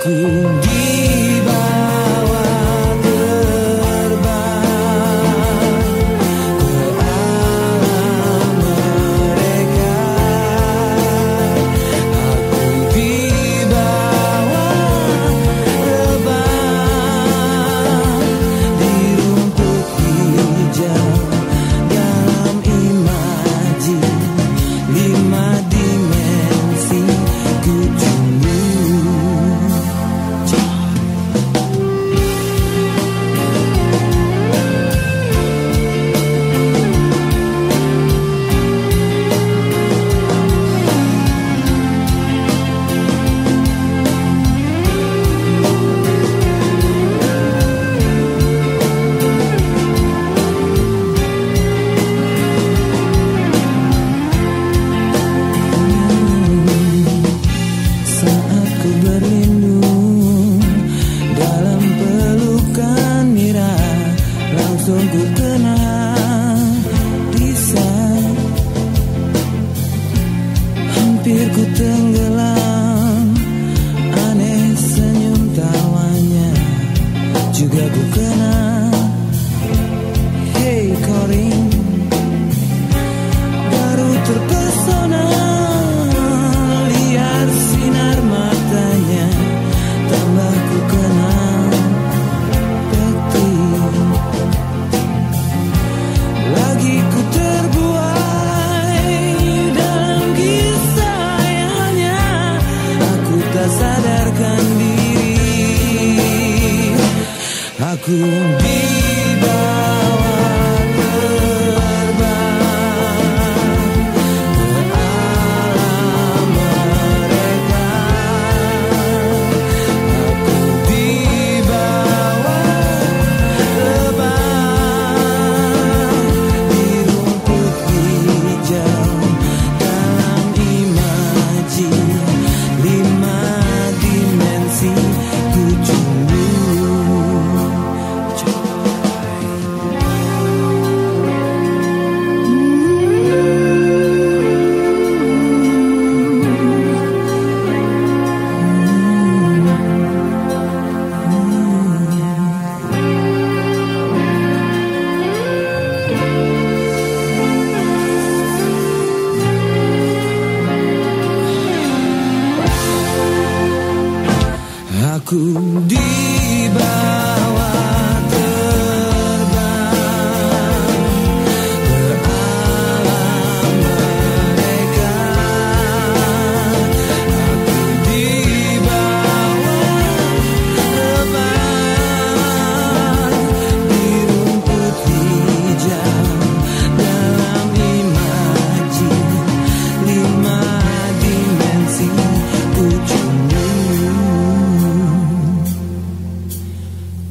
Aku dibawa terbang ke alam mereka. Aku dibawa terbang di rumput hijau dalam imaji 5 dimensi ku langsung ku kenal Risa, hampir ku tenggelam. Aneh senyum tawanya juga ku kenal. Hey Corin, baru terpesona lihat sinar matanya, tambah ku kenal Betty. Lagi ku terbuai dalam kisah ayahnya, aku tak sadarkan diri. Aku dibawa terbang ke alam mereka. Aku dibawa terbang di rumput hijau dalam imaji 5 dimensi ku cumbu. Aku dibawa terbang ke alam mereka. Aku dibawa terbang di rumput hijau dalam imaji 5 dimensi ku cumbu.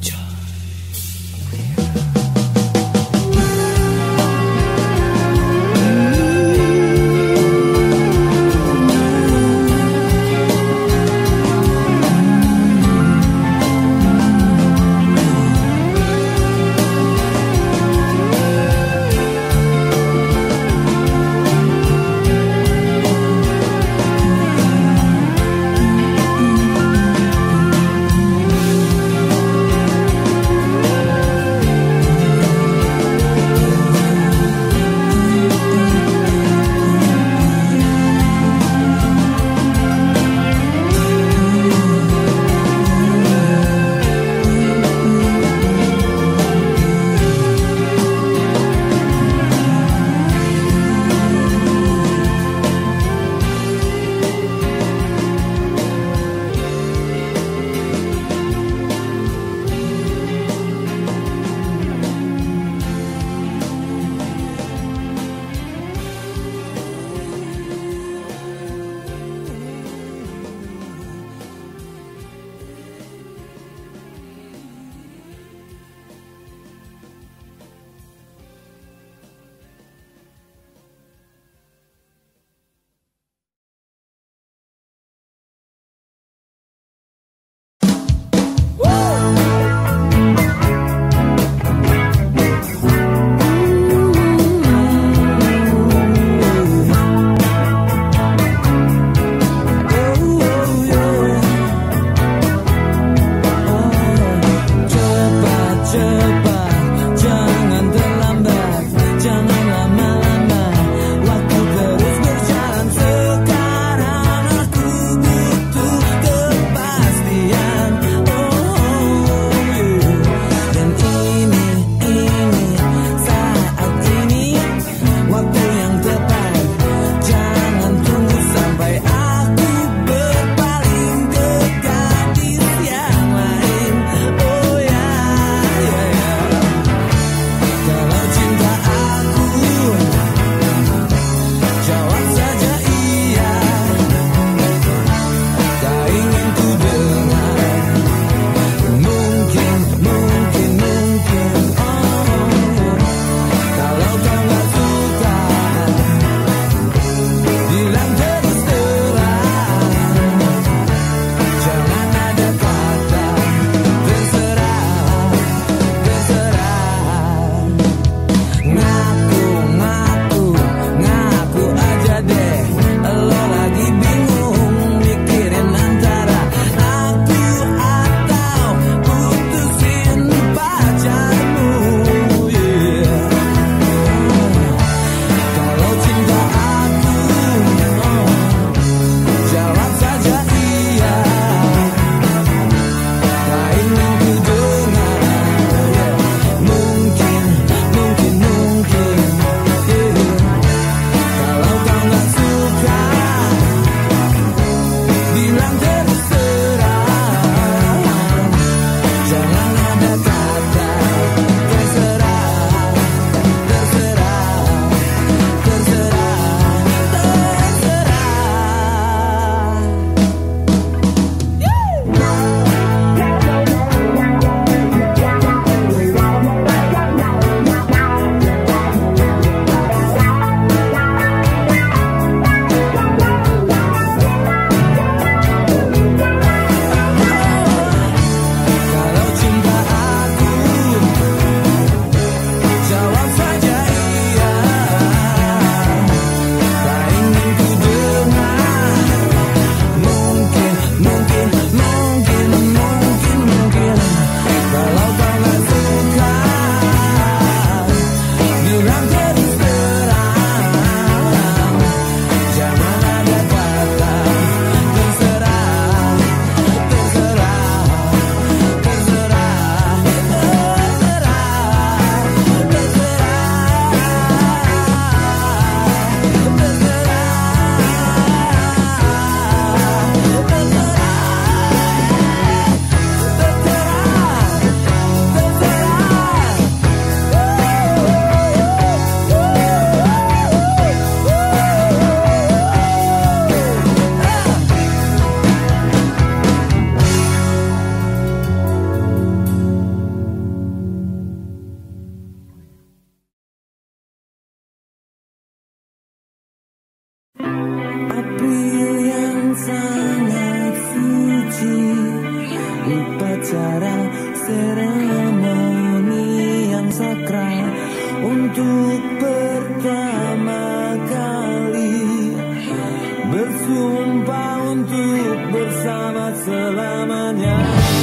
upacara seremoni yang sakral untuk pertama kali bersumpah untuk bersama selamanya.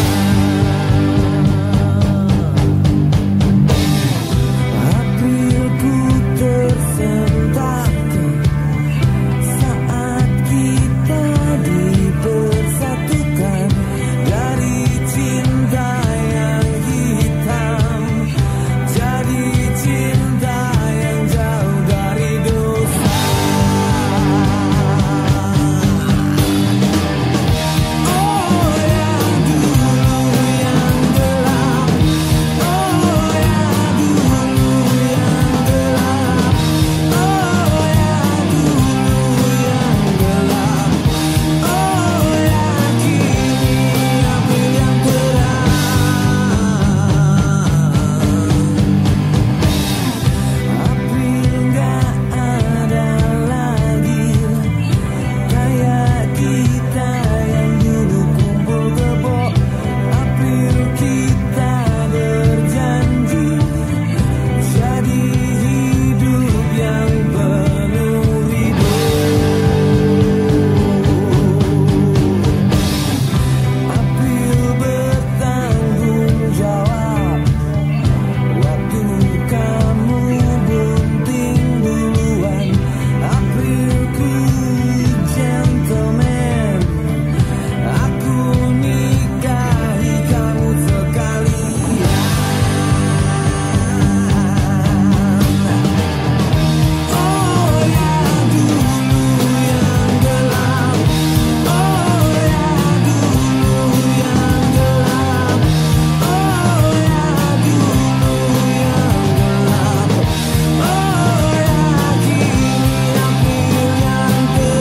Aprilku tersentak saat kita dipersatukan dari cinta yang hitam jadi cinta yang jauh dari dosa. Oh ya dulu yang gelap, oh ya dulu yang gelap, oh ya dulu yang gelap, oh ya kini April yang terang. April gak ada lagi kayak kita yang dulu kumpul kebo. April kita berjanji jadi hidup yang penuh ridho. April bertanggung jawab waktu kamu bunting duluan. Aprilku gentleman, aku nikahi kamu sekalian. Oh ya dulu yang gelap, oh ya dulu yang gelap, oh ya dulu yang gelap, oh ya kini April yang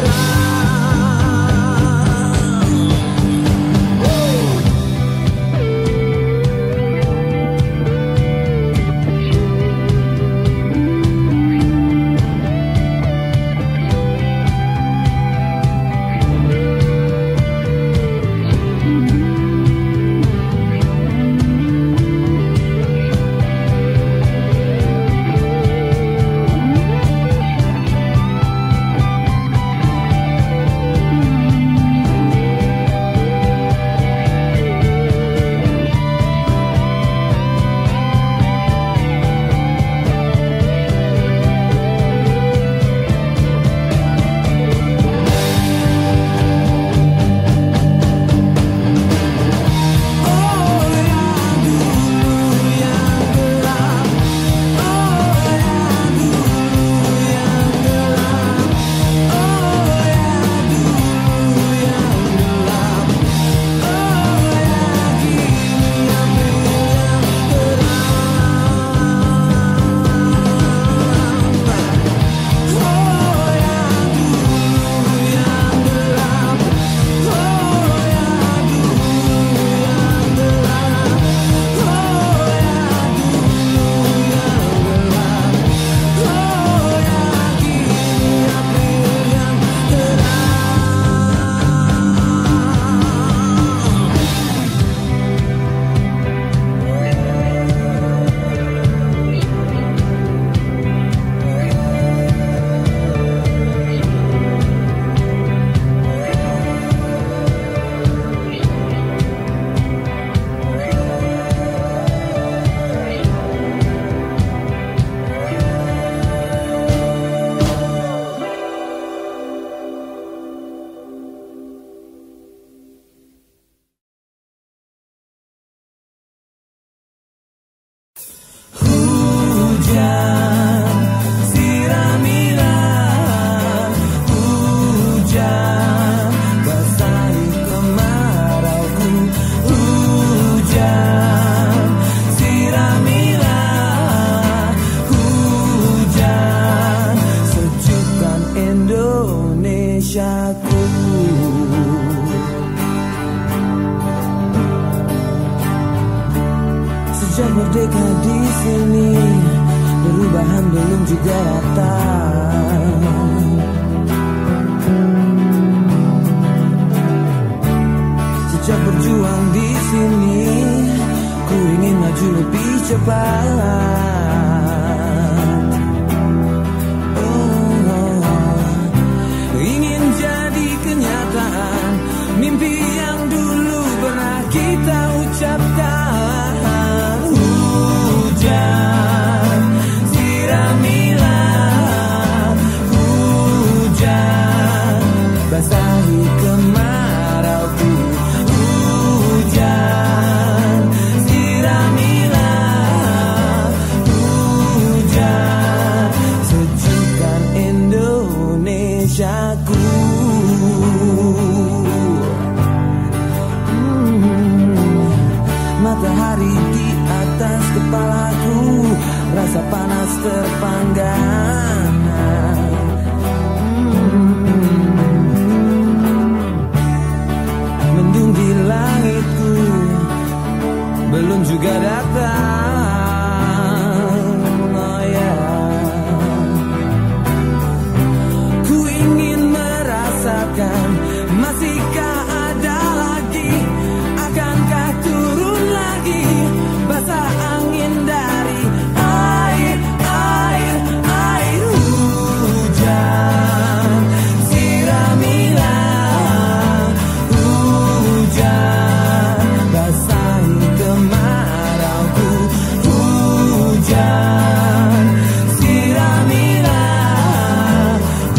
hujan siramilah, hujan basahi kemarauku, hujan siramilah, hujan sejukkan Indonesiaku. Sejak merdeka di sini, perubahan belum juga datang. Sejak berjuang di sini, ku ingin maju lebih cepat. Ingin jadi kenyataan mimpi yang dulu pernah kita ucapkan. Hujan, siramilah, hujan, basahi kemarauku. Hujan, siramilah, hujan, sejukkan Indonesiaku. Matahari di atas kepalaku, rasa panas terpanggang. Mendung di langitku belum juga datang. Oh yeah. Ku ingin merasakan, masihkah ada lagi? Akankah turun lagi basah angin dari air, air, air? Hujan, siramilah, hujan, basahi kemarauku. Hujan, siramilah,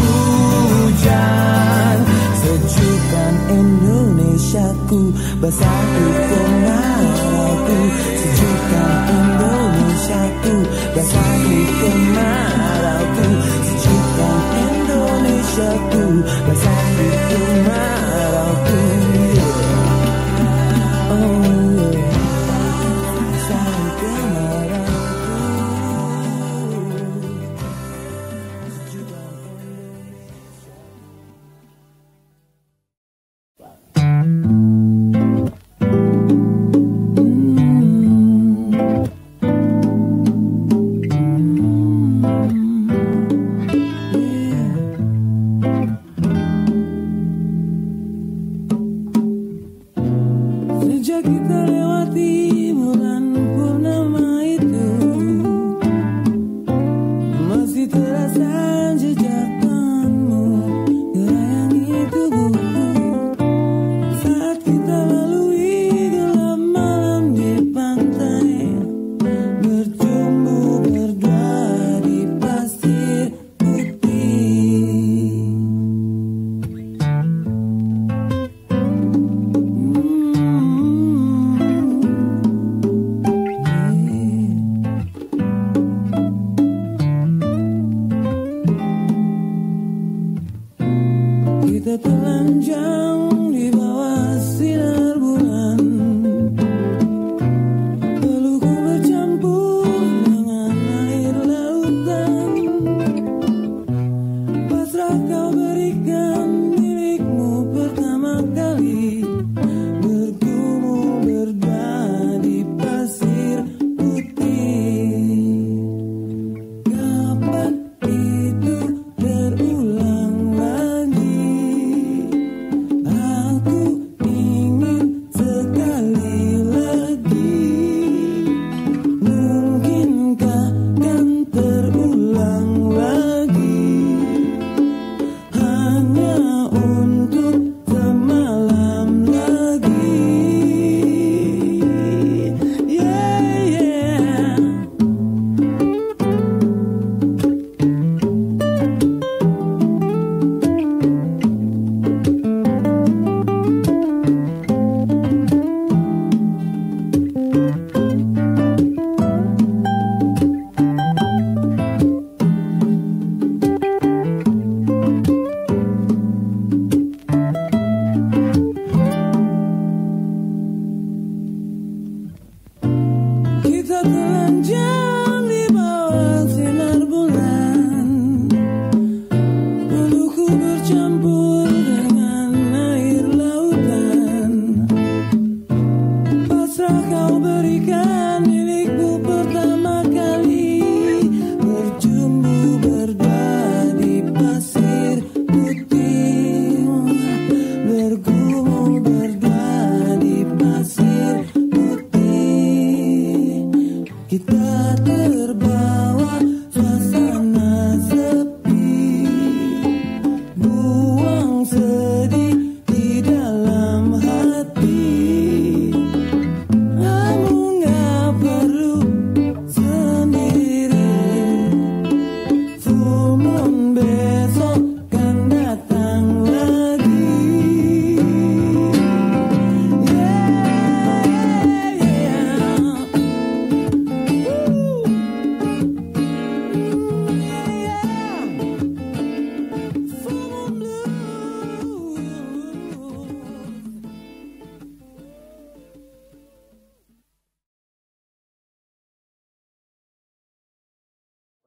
hujan, sejukkan Indonesiaku, basahi kemarauku. Sejukkan Indonesiaku, basahi kemarauku. Sejukkan Indonesiaku, basahi kemarauku. Oh yeah, basahi kemarauku. Sejukkan sejak kita lewati bulan purnama itu, masih terasa jejak tanganmu merayangi tubuhku. Saat kita lalui gelap malam di pantai, berjumbu berdua di pasir putih. Kita telanjang di bawah sinar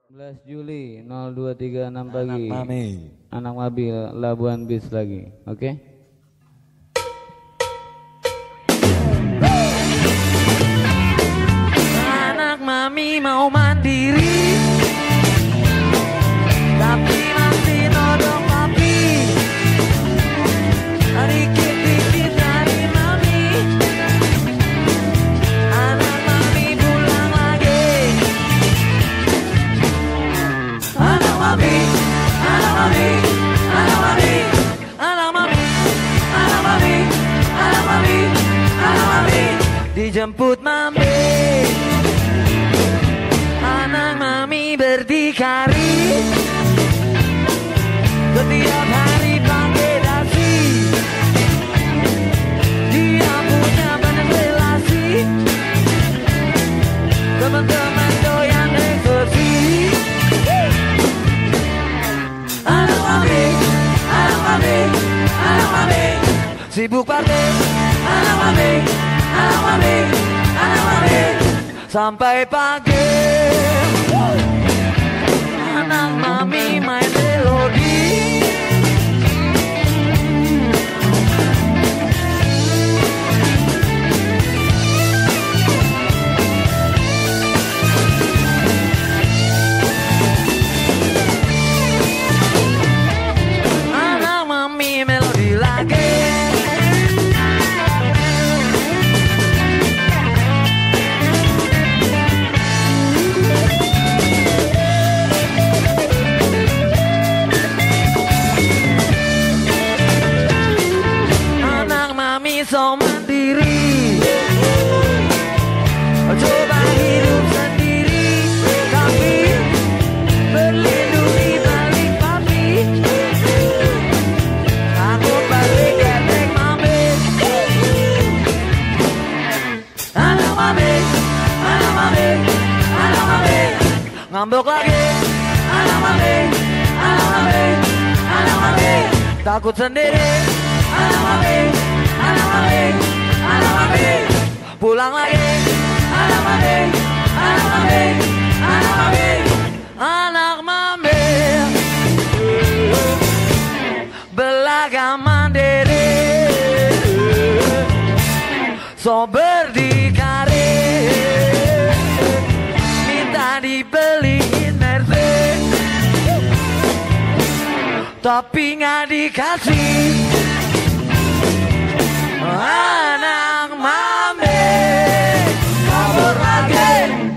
11 Juli 0236 pagi. Anak Mami. Anak Mabil Labuan Bis lagi. Oke? Anak Mami mau mandiri, tapi masih nodong papi. Dikit-dikit dari Mami. Anak Mami pulang lagi. Anak Mami, anak Mami, anak Mami, anak Mami, anak Mami, anak Mami, anak Mami, dijemput Mami. Anak Mami berdikari, setiap hari pakai dasi. Dia punya banyak relasi, teman-teman doyan eksekusi. Anak Mami, anak Mami, anak Mami, sibuk party. Anak Mami, anak Mami, anak Mami, sampai pagi. Anak Mami main melodi, anak Mami melodi lagi. Anak Mami so mandiri, coba hidup sendiri, tapi berlindung di balik papi. Takut balik ketek Mami. Anak Mami, anak Mami, anak Mami, ngambek lagi. Anak Mami, anak Mami, anak Mami, takut sendiri. Anak Mami, anak Mami, anak Mami, pulang lagi. Anak Mami, anak Mami, anak Mami, anak Mami, belaga mandiri, so berdikari, minta dibeliin Mercedes, tapi nggak dikasih. Anak Mami kabur lagi.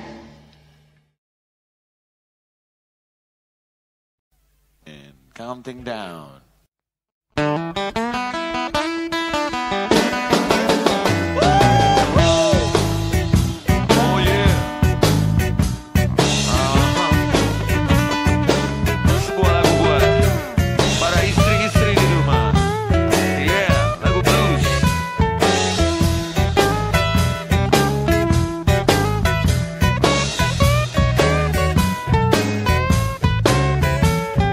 And counting down. Oh yeah. Sebuah lagu buat para istri-istri di rumah. Yeah, lagu blues.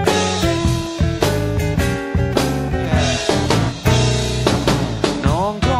Nongkrong